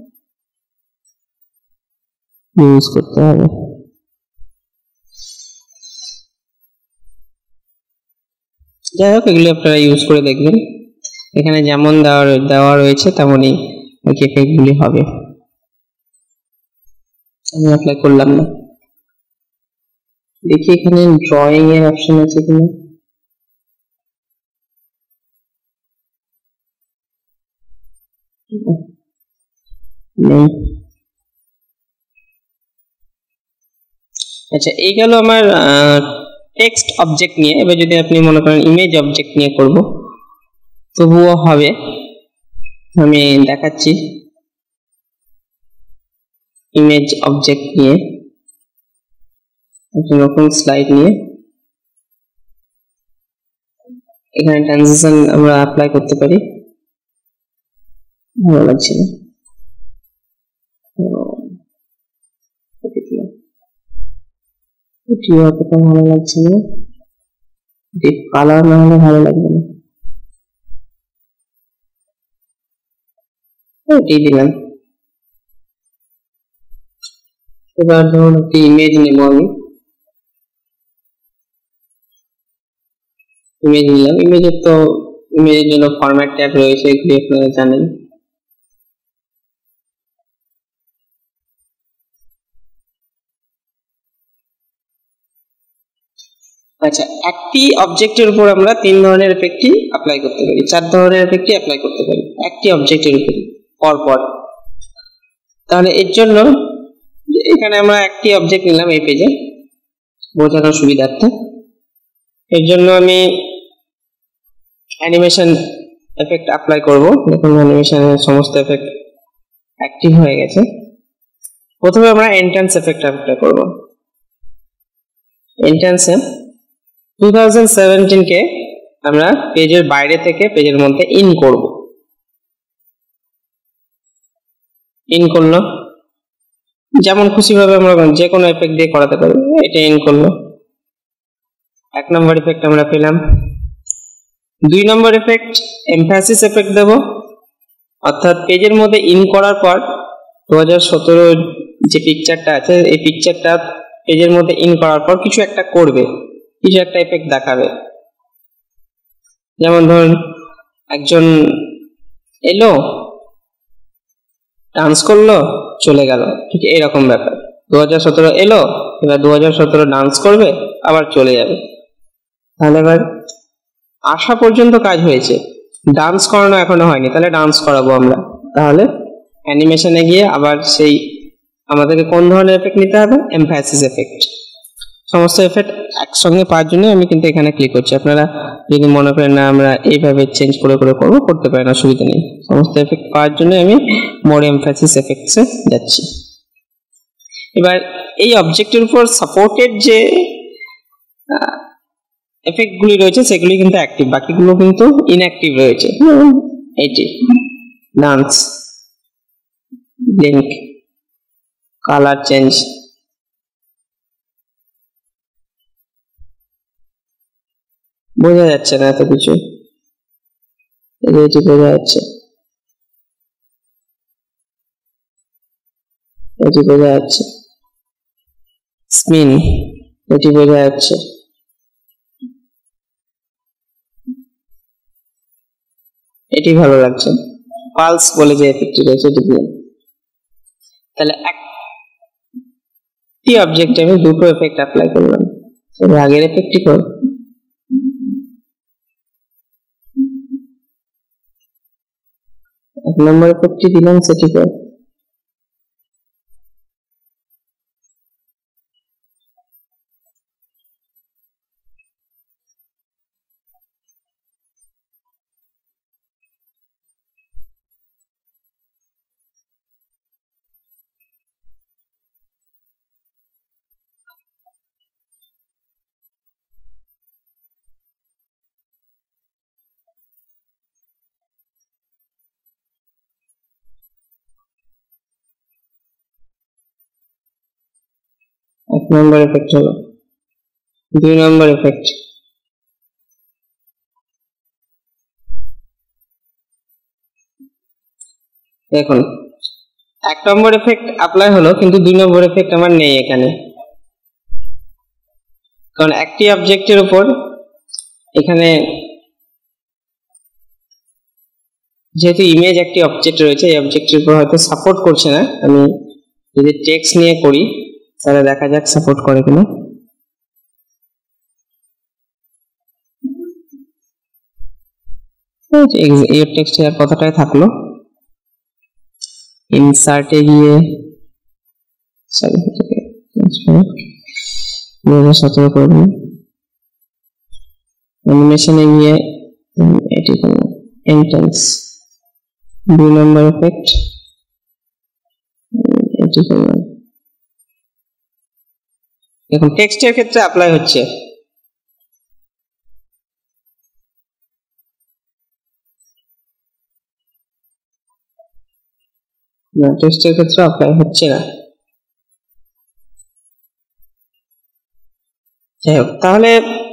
ইউজ করতে হবে। যাই হোক এগুলি আপনারা ইউজ করে দেখবেন, এখানে যেমন দেওয়া দেওয়া রয়েছে তেমনই এফেক্টগুলি হবে। আমি অ্যাপ্লাই করলাম না, দেখি এখানে ড্রয়িং এর অপশন আছে কিনা। নেই। আচ্ছা এই গেল আমার টেক্সট অবজেক্ট নিয়ে। এবার যদি আপনি মনে করেন ইমেজ অবজেক্ট নিয়ে করব তবুও হবে, আমি দেখাচ্ছি। ইমেজ অবজেক্ট নিয়ে একটি নতুন স্লাইড নিয়ে এখানে ট্রানজিশন আমরা অ্যাপ্লাই করতে পারি। ভালো লাগছে না, এটিও অতটা ভালো লাগছে না, ডিপ কালার না হলে ভালো লাগবে না। এটি দিলাম। এবার ধরুন একটি ইমেজ নেব, আমি ইমেজ নিলাম। ইমেজের তো ইমেজের জন্য ফরম্যাট ট্যাব রয়েছে, এগুলি আপনারা জানেন। আচ্ছা একটি অবজেক্টের উপর আমরা তিন ধরনের এফেক্টই অ্যাপ্লাই করতে পারি, চার ধরনের এফেক্টই অ্যাপ্লাই করতে পারি একটি অবজেক্টের উপর পরপর। তাহলে এর জন্য এখানে আমরা একটি অবজেক্ট নিলাম এই পেজে বোঝানোর সুবিধার্থে। এর জন্য আমি অ্যানিমেশন এফেক্ট অ্যাপ্লাই করব। দেখুন অ্যানিমেশনের সমস্ত এফেক্ট অ্যাক্টিভ হয়ে গেছে। প্রথমে আমরা এন্ট্রান্স এফেক্ট অ্যাপ্লাই করব। এন্ট্রান্সে টু থাউজেন্ড সেভেন্টিন কে আমরা পেজের বাইরে থেকে পেজের মধ্যে ইন করব। ইন করলো, যেমন খুশি ভাবে আমরা যে কোনো এফেক্ট দিয়ে করাতে পারি। এটা ইন করলো, এক নম্বর এফেক্ট আমরা পেলাম। দুই নম্বর এফেক্ট এমফ্যাসিস এফেক্ট দেব, অর্থাৎ পেজের মধ্যে ইন করার পর দু হাজার সতেরো যে পিকচারটা আছে এই পিকচারটা পেজের মধ্যে ইন করার পর কিছু একটা করবে, কিছু একটা এফেক্ট দেখাবে। যেমন ধরুন একজন এলো, ডান্স করলো, চলে গেল, ঠিক এরকম ব্যাপার। দু হাজার সতেরো এলো, এবার দু হাজার সতেরো ডান্স করবে, আবার চলে যাবে। তাহলে এবার আসা পর্যন্ত কাজ হয়েছে, ডান্স করানো এখনো হয়নি, তাহলে ডান্স করাবো আমরা। তাহলে অ্যানিমেশনে গিয়ে আবার সেই আমাদেরকে কোন ধরনের এফেক্ট নিতে হবে? Emphasis effect. সমস্ত এফেক্ট একসঙ্গে পাওয়ার জন্য আমি কিন্তু এখানে ক্লিক করছি। আপনারা যদি মনে করেন না আমরা এইভাবে চেঞ্জ করে করে করবো, করতে পারেন, অসুবিধা নেই। সমস্ত এফেক্ট পাওয়ার জন্য আমি মোর এমফ্যাসিস এফেক্টসে যাচ্ছি। এবার এই অবজেক্টের উপর সাপোর্টেড যে এফেক্টগুলি রয়েছে সেগুলি কিন্তু অ্যাক্টিভ, বাকিগুলো কিন্তু ইনঅ্যাক্টিভ রয়েছে। এইটি ডান্স, ব্লিঙ্ক, কালার চেঞ্জ, বোঝা যাচ্ছে না এত কিছু, এটি বোঝা যাচ্ছে, এটি বোঝা যাচ্ছে, স্পিন, এটি বোঝা যাচ্ছে, এটি ভালো লাগছে, পালস বলে যে এফেক্টটি রয়েছে এটি দিয়ে। তাহলে একটি অবজেক্টে আমি দুটো এফেক্ট অ্যাপ্লাই করলাম। তবে আগের এফেক্টটি কর, এক নম্বর এফেক্টটি দিলাম, সেটি কর। এক নম্বর এফেক্ট হলো। দুই নম্বর এফেক্ট, দেখুন এক নম্বর এফেক্ট অ্যাপ্লাই হলো, কিন্তু দুই নম্বর এফেক্ট আমার নেই এখানে, কারণ একটি অবজেক্টের উপর এখানে যেহেতু ইমেজ একটি অবজেক্ট রয়েছে, এই অবজেক্টের উপর হয়তো সাপোর্ট করছে না। আমি যদি টেক্সট নিয়ে করি তাহলে দেখা যাক সাপোর্ট করে কিনা। এই টেক্সট এর কথাটাই থাকলো। ইনসার্টে গিয়ে দু হাজার সতেরো করবো, অ্যানিমেশনে গিয়ে এটি করবো এন্ট্রান্স, দুই নম্বর এফেক্ট এটি করলাম। এখন টেক্সটের ক্ষেত্রে অ্যাপ্লাই হচ্ছে, না টেক্সটের ক্ষেত্রে অ্যাপ্লাই হচ্ছে না। যাই হোক, তাহলে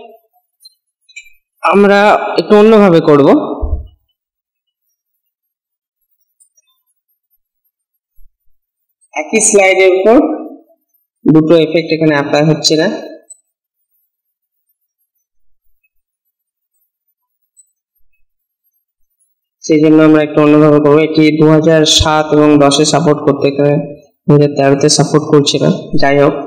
আমরা একটু অন্যভাবে করব। একই স্লাইডের উপর দুটো এফেক্ট এখানে অ্যাপ্লাই হচ্ছে না, সেই জন্য আমরা একটু অন্যভাবে করবো। এটি দু হাজার সাত এবং দশে সাপোর্ট করতে, দু হাজার তেরোতে সাপোর্ট করছে না। যাই হোক,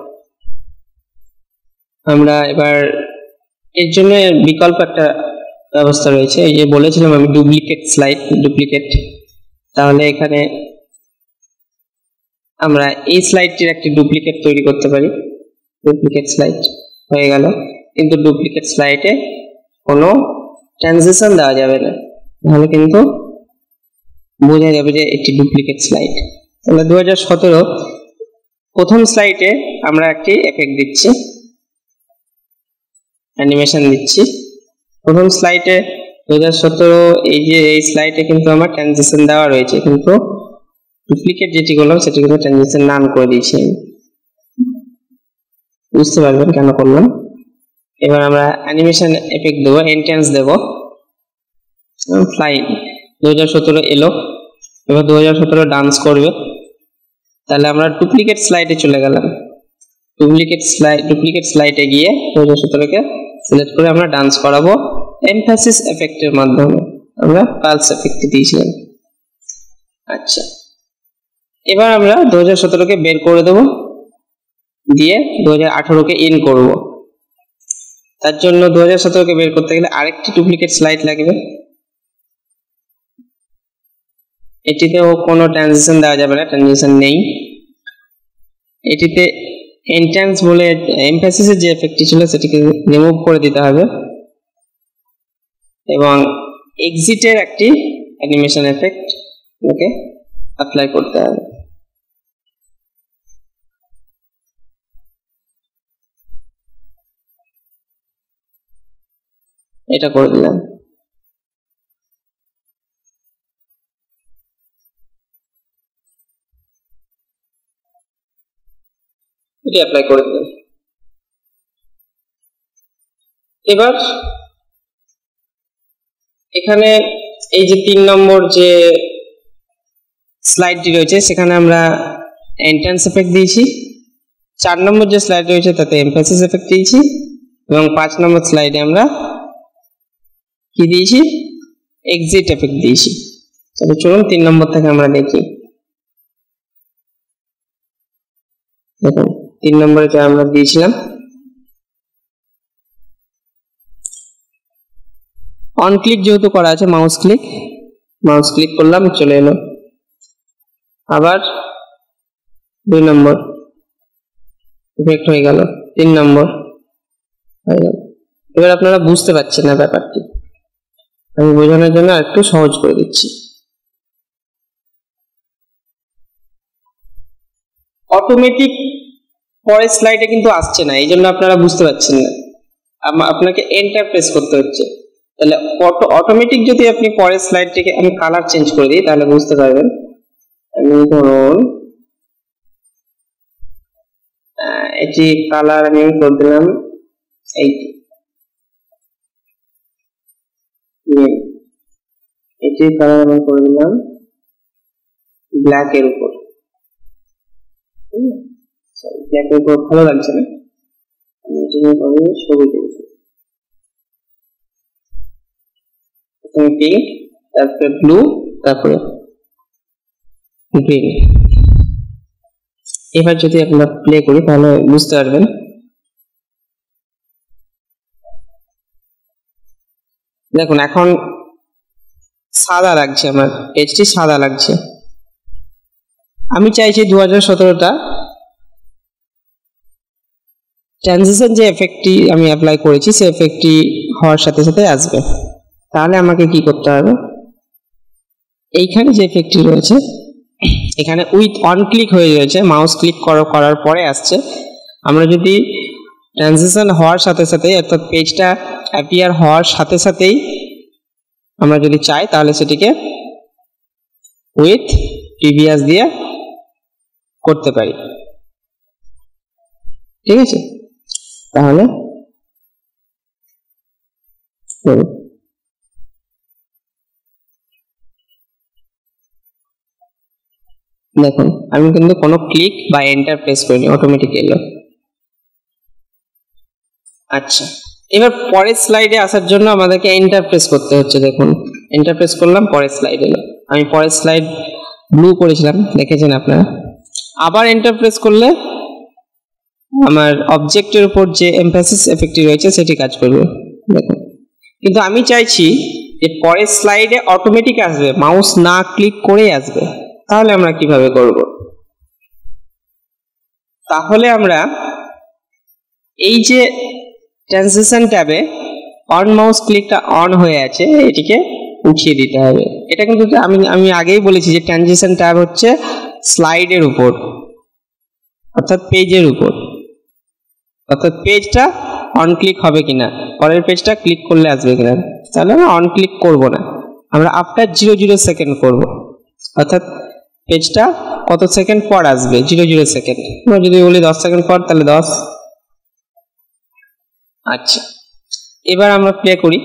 আমরা এবার এর জন্য বিকল্প একটা ব্যবস্থা রয়েছে। এই যে বলেছিলাম আমি ডুপ্লিকেট স্লাইড, ডুপ্লিকেট, তাহলে এখানে আমরা এই স্লাইডটির একটি ডুপ্লিকেট তৈরি করতে পারি। ডুপ্লিকেট স্লাইড হয়ে গেল, কিন্তু ডুপ্লিকেট স্লাইডে কোনো ট্রানজিশন দেওয়া যাবে না, তাহলে কিন্তু বোঝা যাবে যে এটি ডুপ্লিকেট স্লাইড। তাহলে দু হাজার সতেরো প্রথম স্লাইডে আমরা একটি এফেক্ট দিচ্ছি, অ্যানিমেশন দিচ্ছি। প্রথম স্লাইডে দু হাজার সতেরো এই যে এই স্লাইডে কিন্তু আমার ট্রানজিশন দেওয়া রয়েছে, কিন্তু ডুপ্লিকেট যেটি করলাম সেটি কিন্তু ট্রানজিশন নান করে দিয়েছি। বুঝতে পারবেন কেন করলাম। এবার আমরা অ্যানিমেশন এফেক্ট দেবো, এন্ট্রান্স দেবো, ফ্লাই দু হাজার সতেরো এলো। এবার দু হাজার সতেরো ডান্স করবে, তাহলে আমরা ডুপ্লিকেট স্লাইডে চলে গেলাম। ডুপ্লিকেট স্লাইড ডুপ্লিকেট স্লাইডে গিয়ে দু হাজার সতেরোকে সিলেক্ট করে আমরা ডান্স করাবো এমফ্যাসিস এফেক্টের মাধ্যমে। আমরা পালস এফেক্ট দিয়েছিলাম। আচ্ছা, এবার আমরা দু হাজার সতেরোকে বের করে দেবো, দিয়ে দু হাজার আঠারোকে ইন করবো। তার জন্য দু হাজার সতেরোকে বের করতে গেলে আরেকটি ডুপ্লিকেট স্লাইড লাগবে। এটিতেও কোনো ট্রানজিশন দেওয়া যাবে না, ট্রানজিশন নেই। এটিতে এন্ট্রান্স বলে এমফ্যাসিসের যে এফেক্টটি ছিল সেটিকে রিমুভ করে দিতে হবে এবং এক্সিটের একটি অ্যানিমেশন এফেক্ট ওকে অ্যাপ্লাই করতে হবে। এটা করে দিলাম। এটা অ্যাপ্লাই করে দিলাম। এবার এখানে এই যে তিন নম্বর যে স্লাইডটি রয়েছে সেখানে আমরা এন্ট্রান্স এফেক্ট দিয়েছি, চার নম্বর যে স্লাইড রয়েছে তাতে এমফ্যাসিস এফেক্ট দিয়েছি এবং পাঁচ নম্বর স্লাইডে আমরা কি দিয়েছি, এক্সিট এফেক্ট দিয়েছি। তবে চলুন তিন নম্বর থেকে আমরা দেখি। দেখুন তিন নম্বরে যা আমরা দিয়েছিলাম, অন ক্লিক যেহেতু করা আছে, মাউস ক্লিক মাউস ক্লিক করলাম, চলে এলো। আবার দুই নম্বর এফেক্ট হয়ে গেল, তিন নম্বর হয়ে গেল। এবার আপনারা বুঝতে পারছেন না ব্যাপারটি, আমি বোঝানোর জন্য একটু সহজ করে দিচ্ছি। অটোমেটিক পরের স্লাইডে কিন্তু আসছে না, এই জন্য আপনারা বুঝতে পারছেন না, আপনাকে এন্টার প্রেস করতে হচ্ছে। তাহলে অটোমেটিক যদি আপনি পরের স্লাইডটিকে আমি কালার চেঞ্জ করে দিই তাহলে বুঝতে পারবেন। আমি ধরুন এটি কালার আমি করে দিলাম এই এটি কালার আমি করে দিলাম ব্ল্যাক এর উপর। ব্ল্যাক এর উপর ভালো লাগছে না, আমি এটাকে আমি সবুজ দেব। প্রথমে পিঙ্ক, তারপরে ব্লু, তারপরে গ্রিন। এবার যদি আমরা প্লে করি তাহলে বুঝতে পারবেন। দেখুন এখন সাদা লাগছে, আমার পেজটি সাদা লাগছে। আমি চাইছি দু হাজার সতেরোটা ট্রানজিশন যে এফেক্টটি আমি অ্যাপ্লাই করেছি সেই এফেক্টটি হওয়ার সাথে সাথে আসবে। তাহলে আমাকে কি করতে হবে, এইখানে যে এফেক্টটি রয়েছে এখানে উইথ অন ক্লিক হয়ে রয়েছে, মাউস ক্লিক করার পরে আসছে। আমরা যদি ট্রানজিশন হওয়ার সাথে সাথে অর্থাৎ পেজটা অ্যাপিয়ার হওয়ার সাথে সাথেই আমরা যদি চাই তাহলে সেটিকে উইথ প্রিভিয়াস দিয়ে করতে পারি, ঠিক আছে? তাহলে দেখুন আমি কিন্তু কোনো ক্লিক বা এন্টার প্রেস করিনি, অটোমেটিক এলো। আচ্ছা, এবার পরের স্লাইডে আসার জন্য আমাদেরকে এন্টার প্রেস করতে হচ্ছে। দেখুন এন্টার প্রেস করলাম, পরের স্লাইড এলো। আমি পরের স্লাইড ব্লু করেছিলাম, দেখেছেন আপনারা। আবার এন্টার প্রেস করলে আমার অবজেক্টের উপর যে এমফ্যাসিস এফেক্টটি রয়েছে সেটি কাজ করবে। দেখুন, কিন্তু আমি চাইছি যে পরের স্লাইডে অটোমেটিক আসবে, মাউস না ক্লিক করেই আসবে। তাহলে আমরা কিভাবে করব? তাহলে আমরা এই যে ট্রানজিশন ট্যাবে অন মাউস ক্লিকটা অন হয়ে আছে, এটিকে উঠিয়ে দিতে হবে। এটা কিন্তু আমি আমি আগেই বলেছি যে ট্রানজিশন ট্যাব হচ্ছে স্লাইডের উপর অর্থাৎ পেজের উপর, অর্থাৎ পেজটা অন ক্লিক হবে কিনা, পরের পেজটা ক্লিক করলে আসবে কিনা। তাহলে আমরা অন ক্লিক করব না, আমরা আফটার জিরো জিরো সেকেন্ড করব, অর্থাৎ পেজটা কত সেকেন্ড পর আসবে, জিরো জিরো সেকেন্ড। আমরা যদি বলি দশ সেকেন্ড পর তাহলে দশ, আচ্ছা, এবার আমরা প্লে করি।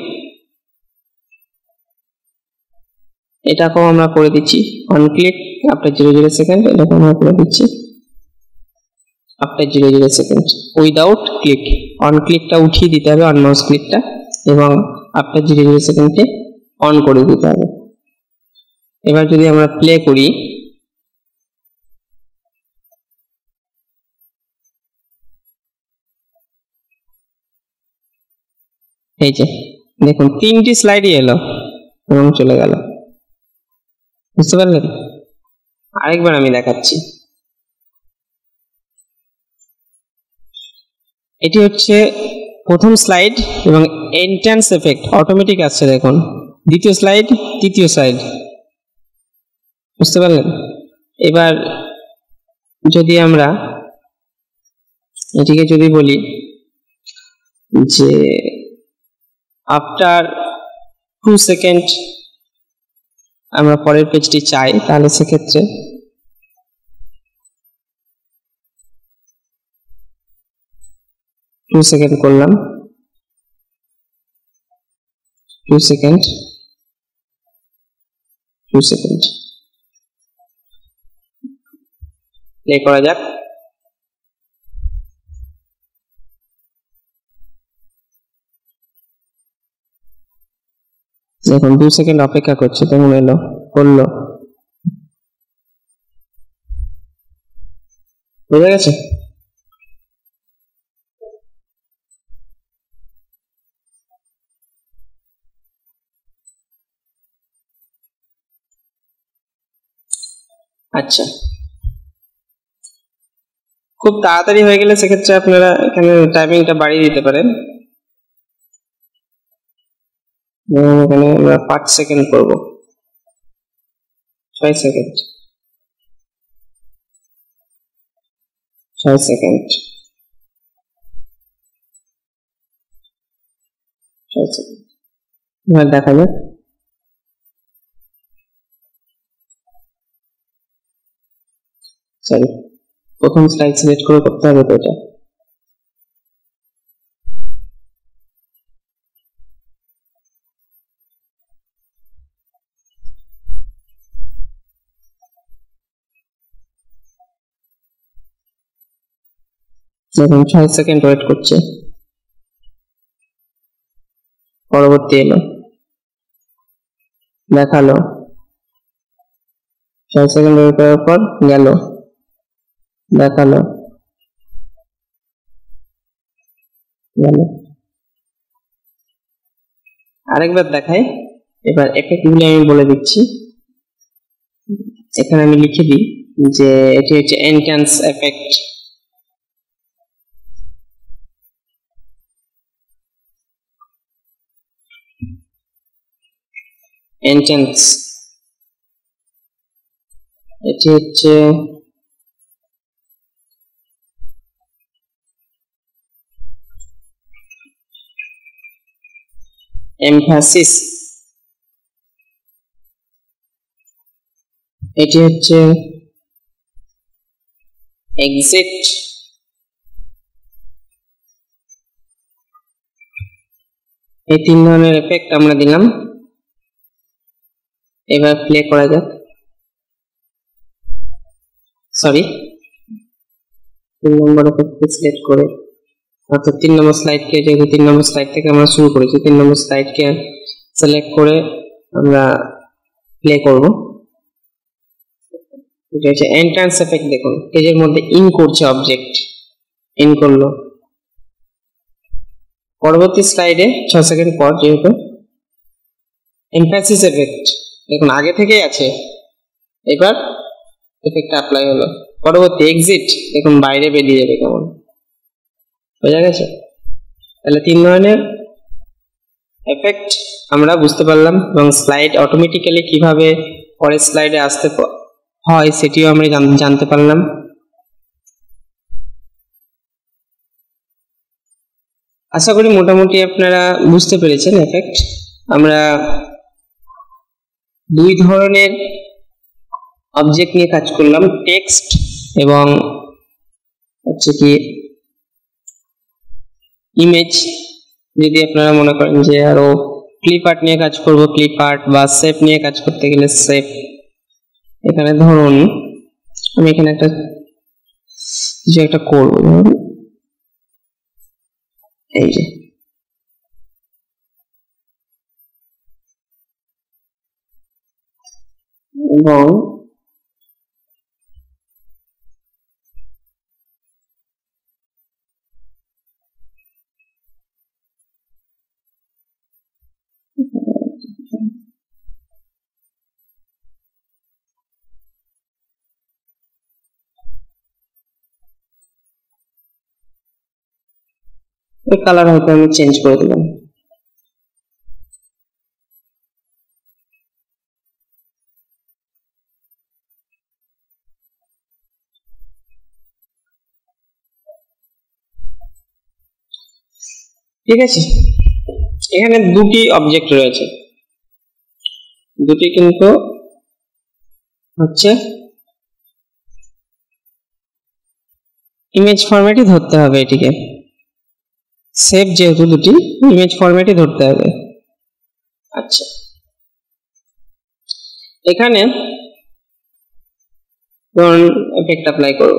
এটাকেও আমরা করে দিচ্ছি on click after zero zero second, এটাকে আমরা করে দিচ্ছি after zero zero second without click. On ক্লিকটা উঠিয়ে দিতে হবে, অন মাউস ক্লিকটা, এবং আফটার জিরো জিরো সেকেন্ডে অন করে দিতে হবে। এবার যদি আমরা প্লে করি, এই যে দেখুন তিনটি স্লাইডই এলো এবং চলে গেল, বুঝতে পারলেন? আরেকবার আমি দেখাচ্ছি। এটি হচ্ছে প্রথম স্লাইড এবং এন্ট্রান্স এফেক্ট অটোমেটিক আসছে দেখুন। দ্বিতীয় স্লাইড, তৃতীয় স্লাইড, বুঝতে পারলেন? এবার যদি আমরা এটিকে যদি বলি যে আফটার টু সেকেন্ড আমরা পরের পেজটি চাই, তাহলে সেক্ষেত্রে টু সেকেন্ড করলাম, two second two second play করা যাক। দেখুন দু সেকেন্ড অপেক্ষা করছে, তেমন এলো, করলো, বুঝা গেছে? আচ্ছা, খুব তাড়াতাড়ি হয়ে গেলে সেক্ষেত্রে আপনারা এখানে টাইমিংটা বাড়িয়ে দিতে পারেন। এখানে আমরা পাঁচ সেকেন্ড করব, ছয় সেকেন্ড, ছয় সেকেন্ড, ছয় সেকেন্ড। এবার দেখা যাক। সরি, প্রথম স্লাইড সিলেক্ট করে করতে হবে তো এটা। দেখুন ছয় সেকেন্ড ওয়েট করছে, পরবর্তী এলো, দেখালো, ছয় সেকেন্ড ওয়েট করার পর গেল, দেখালো, গেল। আরেকবার দেখাই। এবার এফেক্ট গুলি আমি বলে দিচ্ছি। এখানে আমি লিখে দিই যে এটি হচ্ছে এন্ট্রান্স এফেক্ট। এন্ট্রান্স এটি হচ্ছে এমফাসিস, এটি হচ্ছে এক্সিট, এই তিন ধরনের এফেক্ট আমরা দিলাম। এবার প্লে করা যাক। সরি, তিন নম্বর এফেক্ট সিলেক্ট করে, অর্থাৎ তিন নম্বর স্লাইডকে, যেহেতু তিন নম্বর স্লাইড থেকে আমরা শুরু করেছি, তিন নম্বর স্লাইডকে সিলেক্ট করে আমরা প্লে করব। এটা হচ্ছে এন্ট্রান্স এফেক্ট। দেখুন পেজের মধ্যে ইন করছে অবজেক্ট, ইন করলো। পরবর্তী স্লাইডে ছয় সেকেন্ড পর যেহেতু এমফাসিস এফেক্ট, দেখুন আগে থেকেই আছে, এবার এফেক্টটা অ্যাপ্লাই হলো। পরবর্তী এক্সিট, দেখুন বাইরে বেরিয়ে যাবে কেমন, বোঝা গেছে? তাহলে তিন ধরনের এফেক্ট আমরা বুঝতে পারলাম, এবং স্লাইড অটোমেটিক্যালি কিভাবে পরের স্লাইডে আসতে হয় সেটিও আমরা জানতে পারলাম। আশা করি মোটামুটি আপনারা বুঝতে পেরেছেন এফেক্ট। আমরা দুই ধরনের অবজেক্ট নিয়ে কাজ করলাম, টেক্সট এবং হচ্ছে কি ইমেজ যদি আপনারা মনে করেন যে আরো ক্লিপ আর্ট নিয়ে কাজ করব, ক্লিপ আর্ট বা শেপ নিয়ে কাজ করতে গেলে শেপ, এখানে ধরুন আমি এখানে একটা যে একটা করব, ধরুন এই যে এবং এই কালার হয়তো আমি চেঞ্জ করে দিলাম। ঠিক আছে, এখানে দুটি অবজেক্ট রয়েছে, দুটি কিন্তু হচ্ছে ইমেজ ফরম্যাটই ধরতে হবে, এটিকে সেভ যেহেতু দুটি ইমেজ ফরম্যাটই ধরতে হবে। আচ্ছা, এখানে ধরুন এফেক্ট অ্যাপ্লাই করব,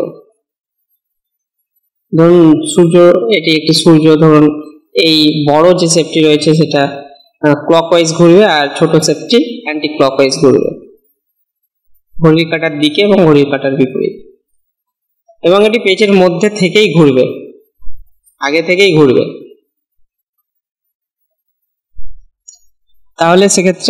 ধরুন সূর্য, এটি একটি সূর্য, ধরুন এই বড় যে শেপটি রয়েছে সেটা ক্লকওয়াইজ ঘুরবে আর ছোট শেপটি অ্যান্টি ক্লকওয়াইজ ঘুরবে, ঘড়ির কাঁটার দিকে এবং ঘড়ির কাঁটার বিপরীত, এবং এটি পেজের মধ্যে থেকেই ঘুরবে, আগে থেকেই ঘুরবে। তাহলে সেক্ষেত্রে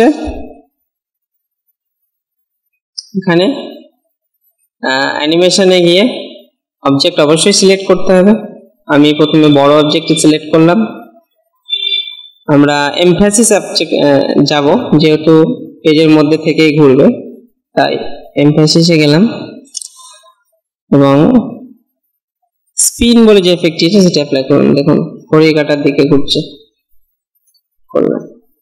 এখানে অ্যানিমেশনে গিয়ে অবজেক্ট অবশ্যই সিলেক্ট করতে হবে। আমি প্রথমে বড় অবজেক্ট সিলেক্ট করলাম, আমরা এমফ্যাসিস যাব যেহেতু পেজের মধ্যে থেকেই ঘুরবে, তাই এমফ্যাসিসে গেলাম এবং স্পিন বলে যে এফেক্টটি আছে সেটা অ্যাপ্লাই করুন। দেখুন ঘড়ির কাঁটার দিকে ঘুরছে, করলাম।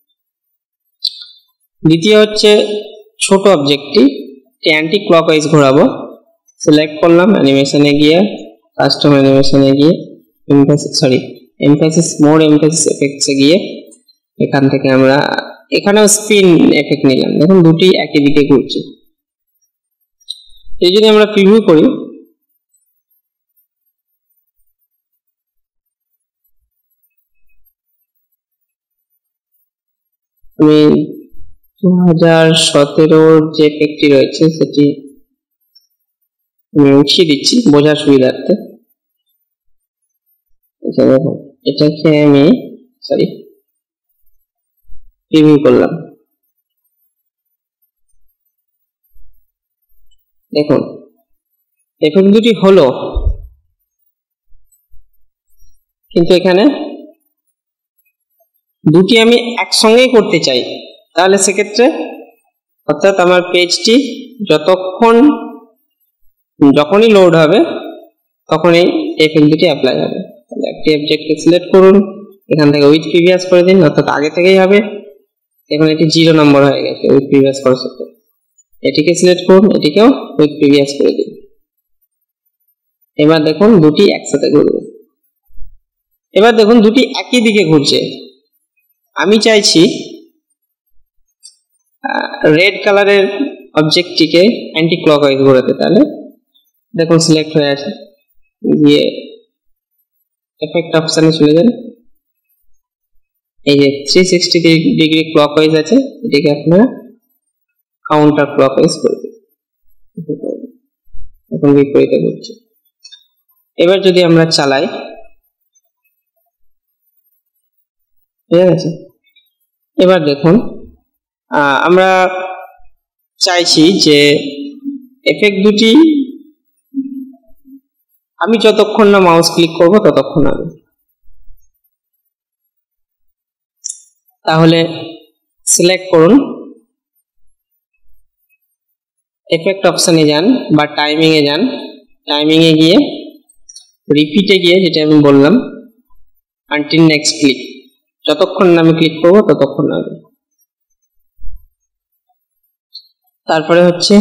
দ্বিতীয় হচ্ছে ছোট অবজেক্টটি অ্যান্টি ক্লকওয়াইজ ঘোরাবো, সিলেক্ট করলাম, অ্যানিমেশনে গিয়ে কাস্টম অ্যানিমেশনে গিয়ে emphasis sorry emphasis more emphasis এফেক্টসে গিয়ে এখান থেকে আমরা এখানেও স্পিন এফেক্ট নিলাম। দেখুন দুটি একই দিকে ঘুরছে। এই যদি আমরা প্রিভিউ করি, আমি দু হাজার সতেরোর যে এফেক্টটি রয়েছে সেটি আমি উঠিয়ে দিচ্ছি বোঝার সুবিধার্থে। এটাকে আমি সরি প্রিভিউ করলাম। দেখুন এফেক্ট দুটি হলো, কিন্তু এখানে দুটি আমি একসঙ্গেই করতে চাই, তাহলে সেক্ষেত্রে অর্থাৎ আমার পেজটি যতক্ষণ যখনই লোড হবে তখনই এফেক্ট দুটি অ্যাপ্লাই হবে। তাহলে একটি অবজেক্টকে সিলেক্ট করুন, এখান থেকে উইথ প্রিভিয়াস করে দিন, অর্থাৎ আগে থেকেই হবে। এখন এটি জিরো নম্বর হয়ে গেছে উইথ প্রিভিয়াস করার সাথে। এটিকে সিলেক্ট করুন, এটিকেও উইথ প্রিভিয়াস করে দিন। এবার দেখুন দুটি একসাথে ঘুরবে। এবার দেখুন দুটি একই দিকে ঘুরছে। আমি চাইছি রেড কালারের অবজেক্টটিকে অ্যান্টি ক্লকওয়াইজ ঘোরাতে, তাহলে দেখুন সিলেক্ট হয়ে আছে, গিয়ে এফেক্ট অপশনে চলে যান, এই যে থ্রি সিক্সটি ডিগ্রি ক্লকওয়াইজ আছে, এটিকে আপনারা কাউন্টার ক্লকওয়াইজ করে দিন। এখন বিপরীতে ঘুরছে। এবার যদি আমরা চালাই, ঠিক আছে, এবার দেখুন আমরা চাইছি যে এফেক্ট দুটি আমি যতক্ষণ না মাউস ক্লিক করব ততক্ষণ হবে। তাহলে সিলেক্ট করুন, এফেক্ট অপশনে যান বা টাইমিং এ যান, টাইমিং এ গিয়ে রিপিটে গিয়ে যেটা আমি বললাম আনটিল নেক্সট ক্লিক, যতক্ষণ না আমি ক্লিক করব ততক্ষণ হবে। তারপরে হচ্ছে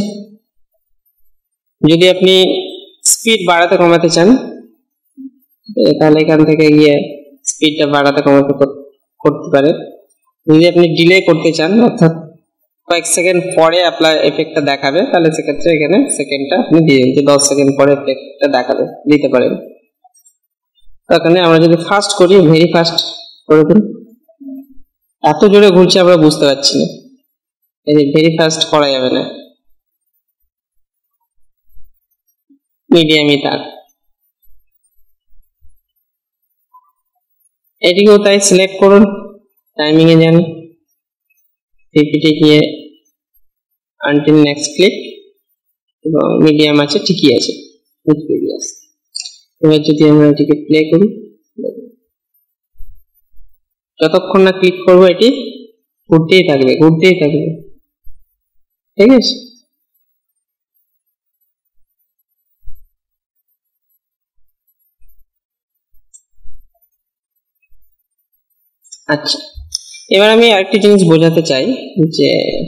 যদি আপনি স্পিড বাড়াতে কমাতে চান তাহলে এখান থেকে গিয়ে স্পিডটা বাড়াতে কমাতে করতে পারেন। যদি আপনি ডিলে করতে চান অর্থাৎ কয়েক সেকেন্ড পরে আপনার এফেক্টটা দেখাবে তাহলে সেক্ষেত্রে এখানে সেকেন্ডটা আপনি দিয়ে দিন যে দশ সেকেন্ড পরে এফেক্টটা দেখাবে দিতে পারেন। এখানে আমরা যদি ফাস্ট করি ভেরি ফাস্ট করে দিন। এত জোরে ঘুরছে আমরা বুঝতে পারছি না, এই যে ভেরি ফাস্ট করা যাবে না, মিডিয়ামই থাক। এটিকেও তাই সিলেক্ট করুন, টাইমিং এ যান, রিপিটে গিয়ে আনটিল নেক্সট ক্লিক এবং মিডিয়াম আছে ঠিকই আছে। এবার যদি আমরা এটিকে প্লে করি যতক্ষণ না ক্লিক করবো এটি ঘুরতেই থাকবে ঘুরতেই থাকবে ঠিক আছে। আচ্ছা, এবার আমি আরেকটি জিনিস বোঝাতে চাই যে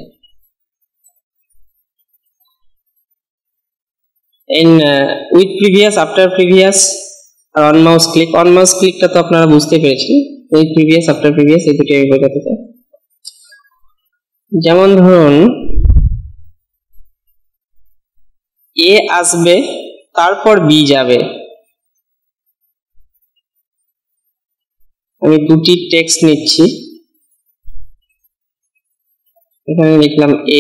in uh, with previous after previous আর on mouse click, on mouse ক্লিকটা তো আপনারা বুঝতে পেরেছেন, with previous after previous এই দুটো আমি বোঝাতে চাই। যেমন ধরুন এ আসবে তারপর বি যাবে, আমি দুটি টেক্সট নিচ্ছি, এখানে লিখলাম এ,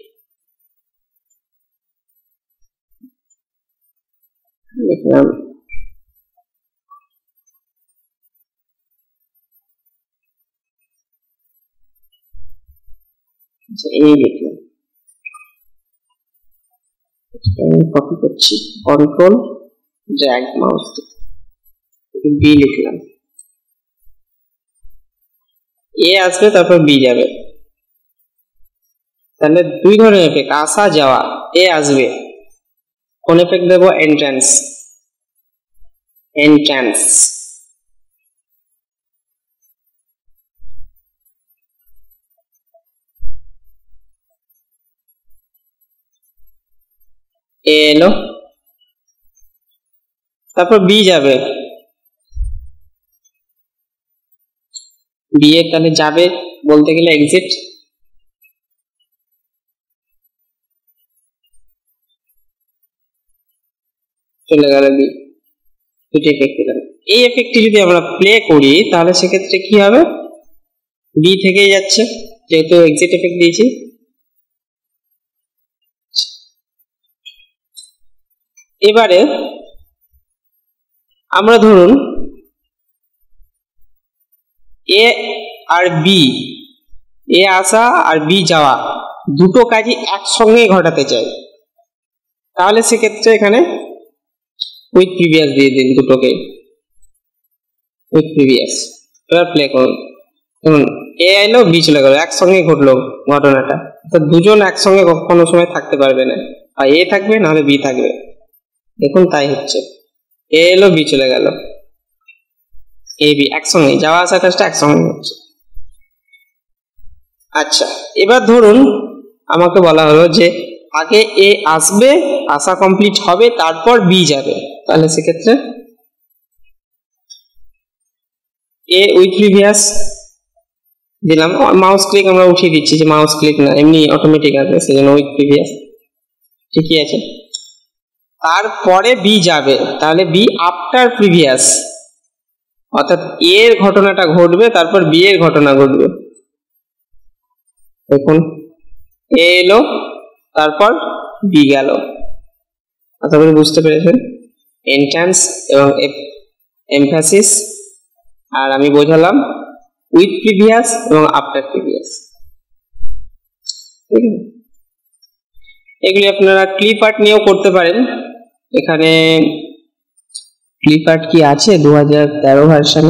লিখলাম এই লিখলাম, আমি কপি করছি কন্ট্রোল ড্র্যাগ মাউস বি লিখলাম, এ আসবে তারপর বি যাবে, তাহলে দুই ধরনের এফেক্ট আসা যাওয়া। এ আসবে কোন এফেক্ট দেব, এন্ট্রান্স, এন্ট্রান্স এ এলো, তারপর বি যাবে, বি এর তাহলে যাবে বলতে গেলে এক্সিট, চলে গেল বি, দুটি এফেক্ট দিলাম। এই এফেক্টটি যদি আমরা প্লে করি তাহলে সেক্ষেত্রে কি হবে, বি থেকেই যাচ্ছে যেহেতু এক্সিট এফেক্ট দিয়েছি। এবারে আমরা ধরুন এ আর বি, এ আসা আর বি যাওয়া দুটো কাজই একসঙ্গে ঘটাতে চাই, তাহলে সেক্ষেত্রে এখানে উইথ প্রিভিয়াস দিয়ে দিন দুটোকে, উইথ প্রিভিয়াস। এবার প্লে করুন, দেখুন এ এলো বি চলে গেল, একসঙ্গে ঘটলো ঘটনাটা, তো দুজন একসঙ্গে কোনো সময় থাকতে পারবে না, আর এ থাকবে নাহলে বি থাকবে, দেখুন তাই হচ্ছে, এ এলো বি চলে গেল, এ বি একসঙ্গে যাওয়া আসা কাজটা একসঙ্গে হচ্ছে। আচ্ছা, এবার ধরুন আমাকে বলা হলো যে আগে এ আসবে, আসা কমপ্লিট হবে, তারপর বি যাবে, তাহলে সেক্ষেত্রে এ উইথ প্রিভিয়াস দিলাম, মাউস ক্লিক আমরা উঠিয়ে দিচ্ছি যে মাউস ক্লিক না এমনি অটোমেটিক আসবে সেজন্য উইথ প্রিভিয়াস, ঠিকই আছে। তারপরে বি যাবে, তাহলে বি আফটার প্রিভিয়াস, অর্থাৎ এর ঘটনাটা ঘটবে তারপর বি এর ঘটনা ঘটবে, দেখুন এ এলো তারপর বি গেল, আশা করি বুঝতে পেরেছেন। এন্ট্রান্স এবং এমফ্যাসিস, আর আমি বোঝালাম উইথ প্রিভিয়াস এবং আফটার প্রিভিয়াস, ঠিক আছে। এগুলি আপনারা ক্লিপ আর্ট নিয়েও করতে পারেন, এখানে ক্লিপ আর্ট কি আছে দু হাজার তেরো ভার্সনে,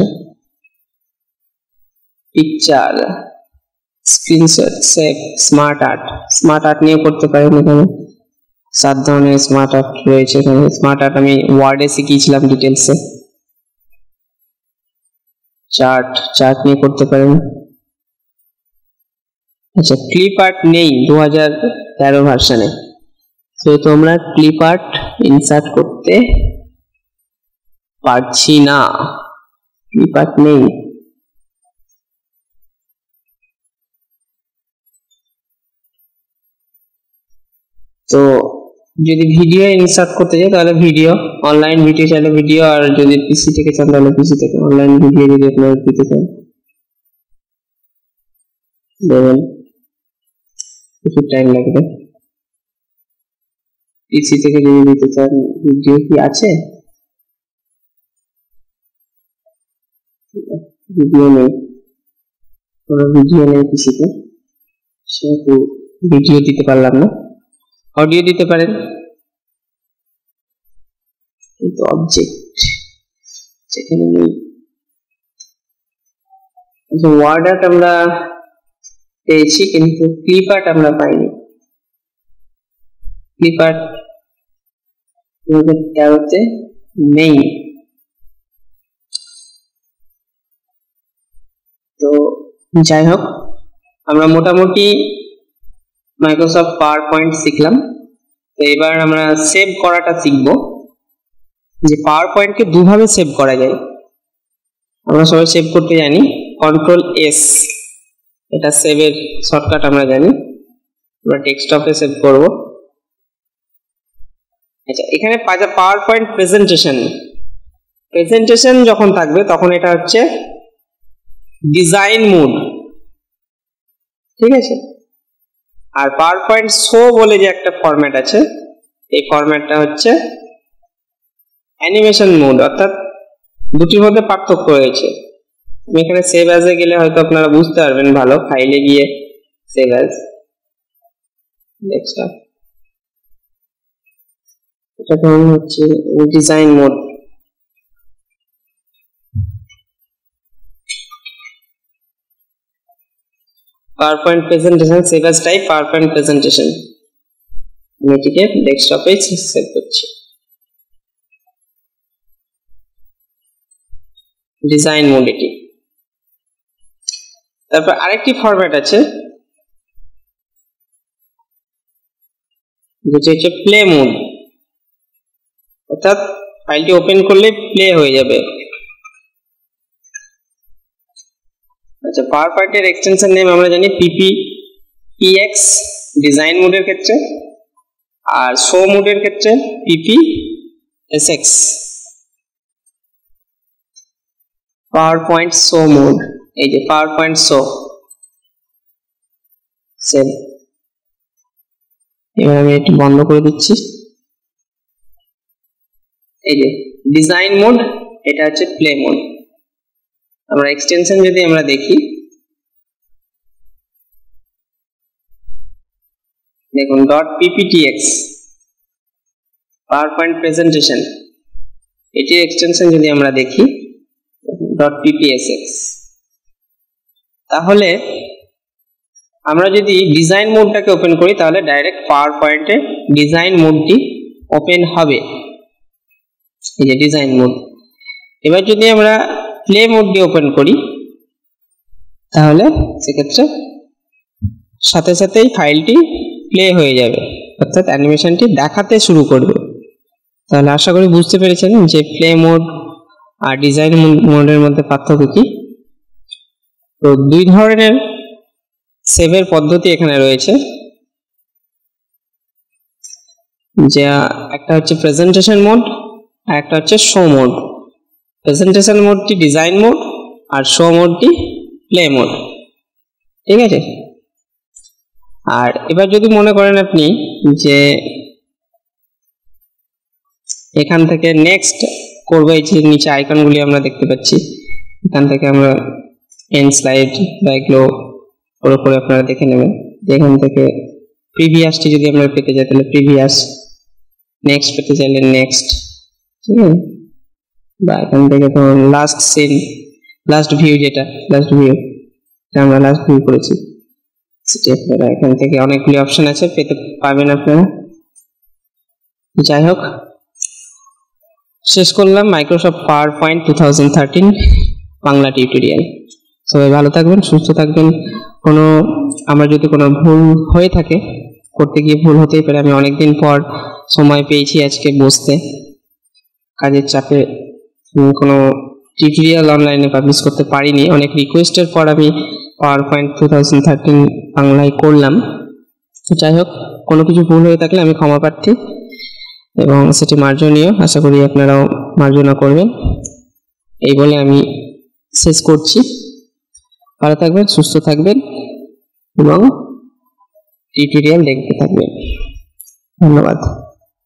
picture, screenshot, save, smart art, smart art নিয়েও করতে পারেন, এখানে সাত ধরনের স্মার্ট আর্ট রয়েছে। এখানে স্মার্ট আর্ট আমি ওয়ার্ডে শিখিয়েছিলাম ডিটেলসে, চার্ট, চার্ট নিয়ে করতে পারেন। আচ্ছা, ক্লিপ আর্ট নেই দু হাজার তেরো ভার্সনে, সেহেতু আমরা ক্লিপ আর্ট ইনসার্ট করতে পারছি না, ক্লিপআর্ট নেই। তো যদি ভিডিও ইনসার্ট করতে চাই তাহলে ভিডিও, অনলাইন ভিডিও চাইলে ভিডিও, আর যদি পিসি থেকে চান তাহলে পিসি থেকে অনলাইন ভিডিও যদি আপনারা দিতে চান দেবেন, কিছু টাইম লাগবে। পিসি থেকে যদি দিতে চান, ভিডিও কি আছে? ভিডিও নেই, কোনো ভিডিও নেই পিসিতে, সেহেতু ভিডিও দিতে পারলাম না। অডিও দিতে পারেন, কিন্তু অবজেক্ট সেখানে নেই। ওয়ার্ড আর্ট আমরা পেয়েছি কিন্তু ক্লিপআর্ট আমরা পাইনি। ক্লিপআর্ট ট্যাবতে নেই। তো যাই হোক, আমরা মোটামুটি মাইক্রোসফট পাওয়ার পয়েন্ট শিখলাম। তো এবার আমরা সেভ করাটা শিখব, যে পাওয়ার পয়েন্টকে দুভাবে সেভ করা যায়। আমরা সবাই সেভ করতে জানি, কন্ট্রোল এস, এটা সেভের শর্টকাট আমরা জানি। আমরা ডেস্কটপে সেভ করব। আচ্ছা, এখানে পাওয়ার পয়েন্ট প্রেজেন্টেশন, প্রেজেন্টেশন যখন থাকবে তখন এটা হচ্ছে ডিজাইন মোড, ঠিক আছে। আর পাওয়ার পয়েন্ট শো বলে যে একটা ফরম্যাট আছে, এই ফরম্যাটটা হচ্ছে অ্যানিমেশন মোড, অর্থাৎ দুটির মধ্যে পার্থক্য রয়েছে। আমি এখানে সেভ অ্যাজে গেলে হয়তো আপনারা বুঝতে পারবেন ভালো, ফাইলে গিয়ে সেভ অ্যাজ, ডেস্কটপ, এটা ধরুন হচ্ছে design mode. PowerPoint presentation save as type PowerPoint presentation, আমি এটিকে ডেস্কটপে সেভ করছি। ডিজাইন মোড এটি। তারপর আরেকটি ফরম্যাট আছে যেটা হচ্ছে প্লে মোড, অর্থাৎ ফাইলটি ওপেন করলে প্লে হয়ে যাবে। আচ্ছা, পাওয়ার পয়েন্টের এক্সটেনশন নেম আমরা জানি পিপি পিএক্স ডিজাইন মোডের ক্ষেত্রে, আর শো মোডের ক্ষেত্রে PPSX, PowerPoint show mode. এই যে পাওয়ার পয়েন্ট শো সেভ। এবার আমি এটি বন্ধ করে দিচ্ছি। এই যে ডিজাইন মোড, এটা হচ্ছে প্লে মোড। আমরা এক্সটেনশন যদি আমরা দেখি, দেখুন dot PPTX PowerPoint presentation, এটির এক্সটেনশন যদি আমরা দেখি ডট পিপিএসএক্স, তাহলে আমরা যদি ডিজাইন মোডটাকে ওপেন করি তাহলে ডাইরেক্ট পাওয়ার পয়েন্টে ডিজাইন মোডটি ওপেন হবে। এই যে ডিজাইন মোড। এবার যদি আমরা প্লে মোডটি ওপেন করি তাহলে সেক্ষেত্রে সাথে সাথেই ফাইলটি প্লে হয়ে যাবে, অর্থাৎ অ্যানিমেশনটি দেখাতে শুরু করবে। তাহলে আশা করি বুঝতে পেরেছেন যে প্লে মোড আর ডিজাইন মোডের মধ্যে পার্থক্য কি। তো দুই ধরনের সেভের পদ্ধতি এখানে রয়েছে, যে একটা হচ্ছে প্রেজেন্টেশন মোড আর একটা হচ্ছে শো মোড। প্রেজেন্টেশন মোডটি ডিজাইন মোড আর শো মোডটি প্লে মোড, ঠিক আছে। আর এবার যদি মনে করেন আপনি যে এখান থেকে নেক্সট করবো, এই যে নিচে আইকনগুলি আমরা দেখতে পাচ্ছি, এখান থেকে আমরা এন্ড স্লাইড বা এগুলো করে করে আপনারা দেখে নেবেন। এখান থেকে প্রিভিয়াসটি যদি আমরা পেতে যাই তাহলে প্রিভিয়াস, নেক্সট পেতে চাইলে নেক্সট, ঠিক আছে। বা এখান থেকে ধরুন লাস্ট সিন, লাস্ট ভিউ, যেটা লাস্ট ভিউ আমরা লাস্ট ভিউ করেছি, সেটা আপনারা এখান থেকে অনেকগুলি অপশন আছে, পেতে পাবেন আপনারা। যাই হোক, শেষ করলাম Microsoft PowerPoint two thousand thirteen Bangla tutorial. সবাই ভালো থাকবেন, সুস্থ থাকবেন। কোনো আমরা যদি কোনো ভুল হয়ে থাকে, করতে গিয়ে ভুল হতেই পারে, আমি অনেকদিন পর সময় পেয়েছি আজকে বসতে, কাজের চাপে কোনো টিউটোরিয়াল অনলাইনে পাবলিশ করতে পারিনি, অনেক রিকোয়েস্টের পর আমি PowerPoint two thousand thirteen বাংলায় করলাম। যাই হোক, কোনো কিছু ভুল হয়ে থাকলে আমি ক্ষমা প্রার্থী এবং সেটি মার্জনীয়, আশা করি আপনারাও মার্জনা করবেন। এই বলে আমি শেষ করছি। ভালো থাকবেন, সুস্থ থাকবেন এবং টিউটোরিয়াল দেখতে থাকবেন। ধন্যবাদ।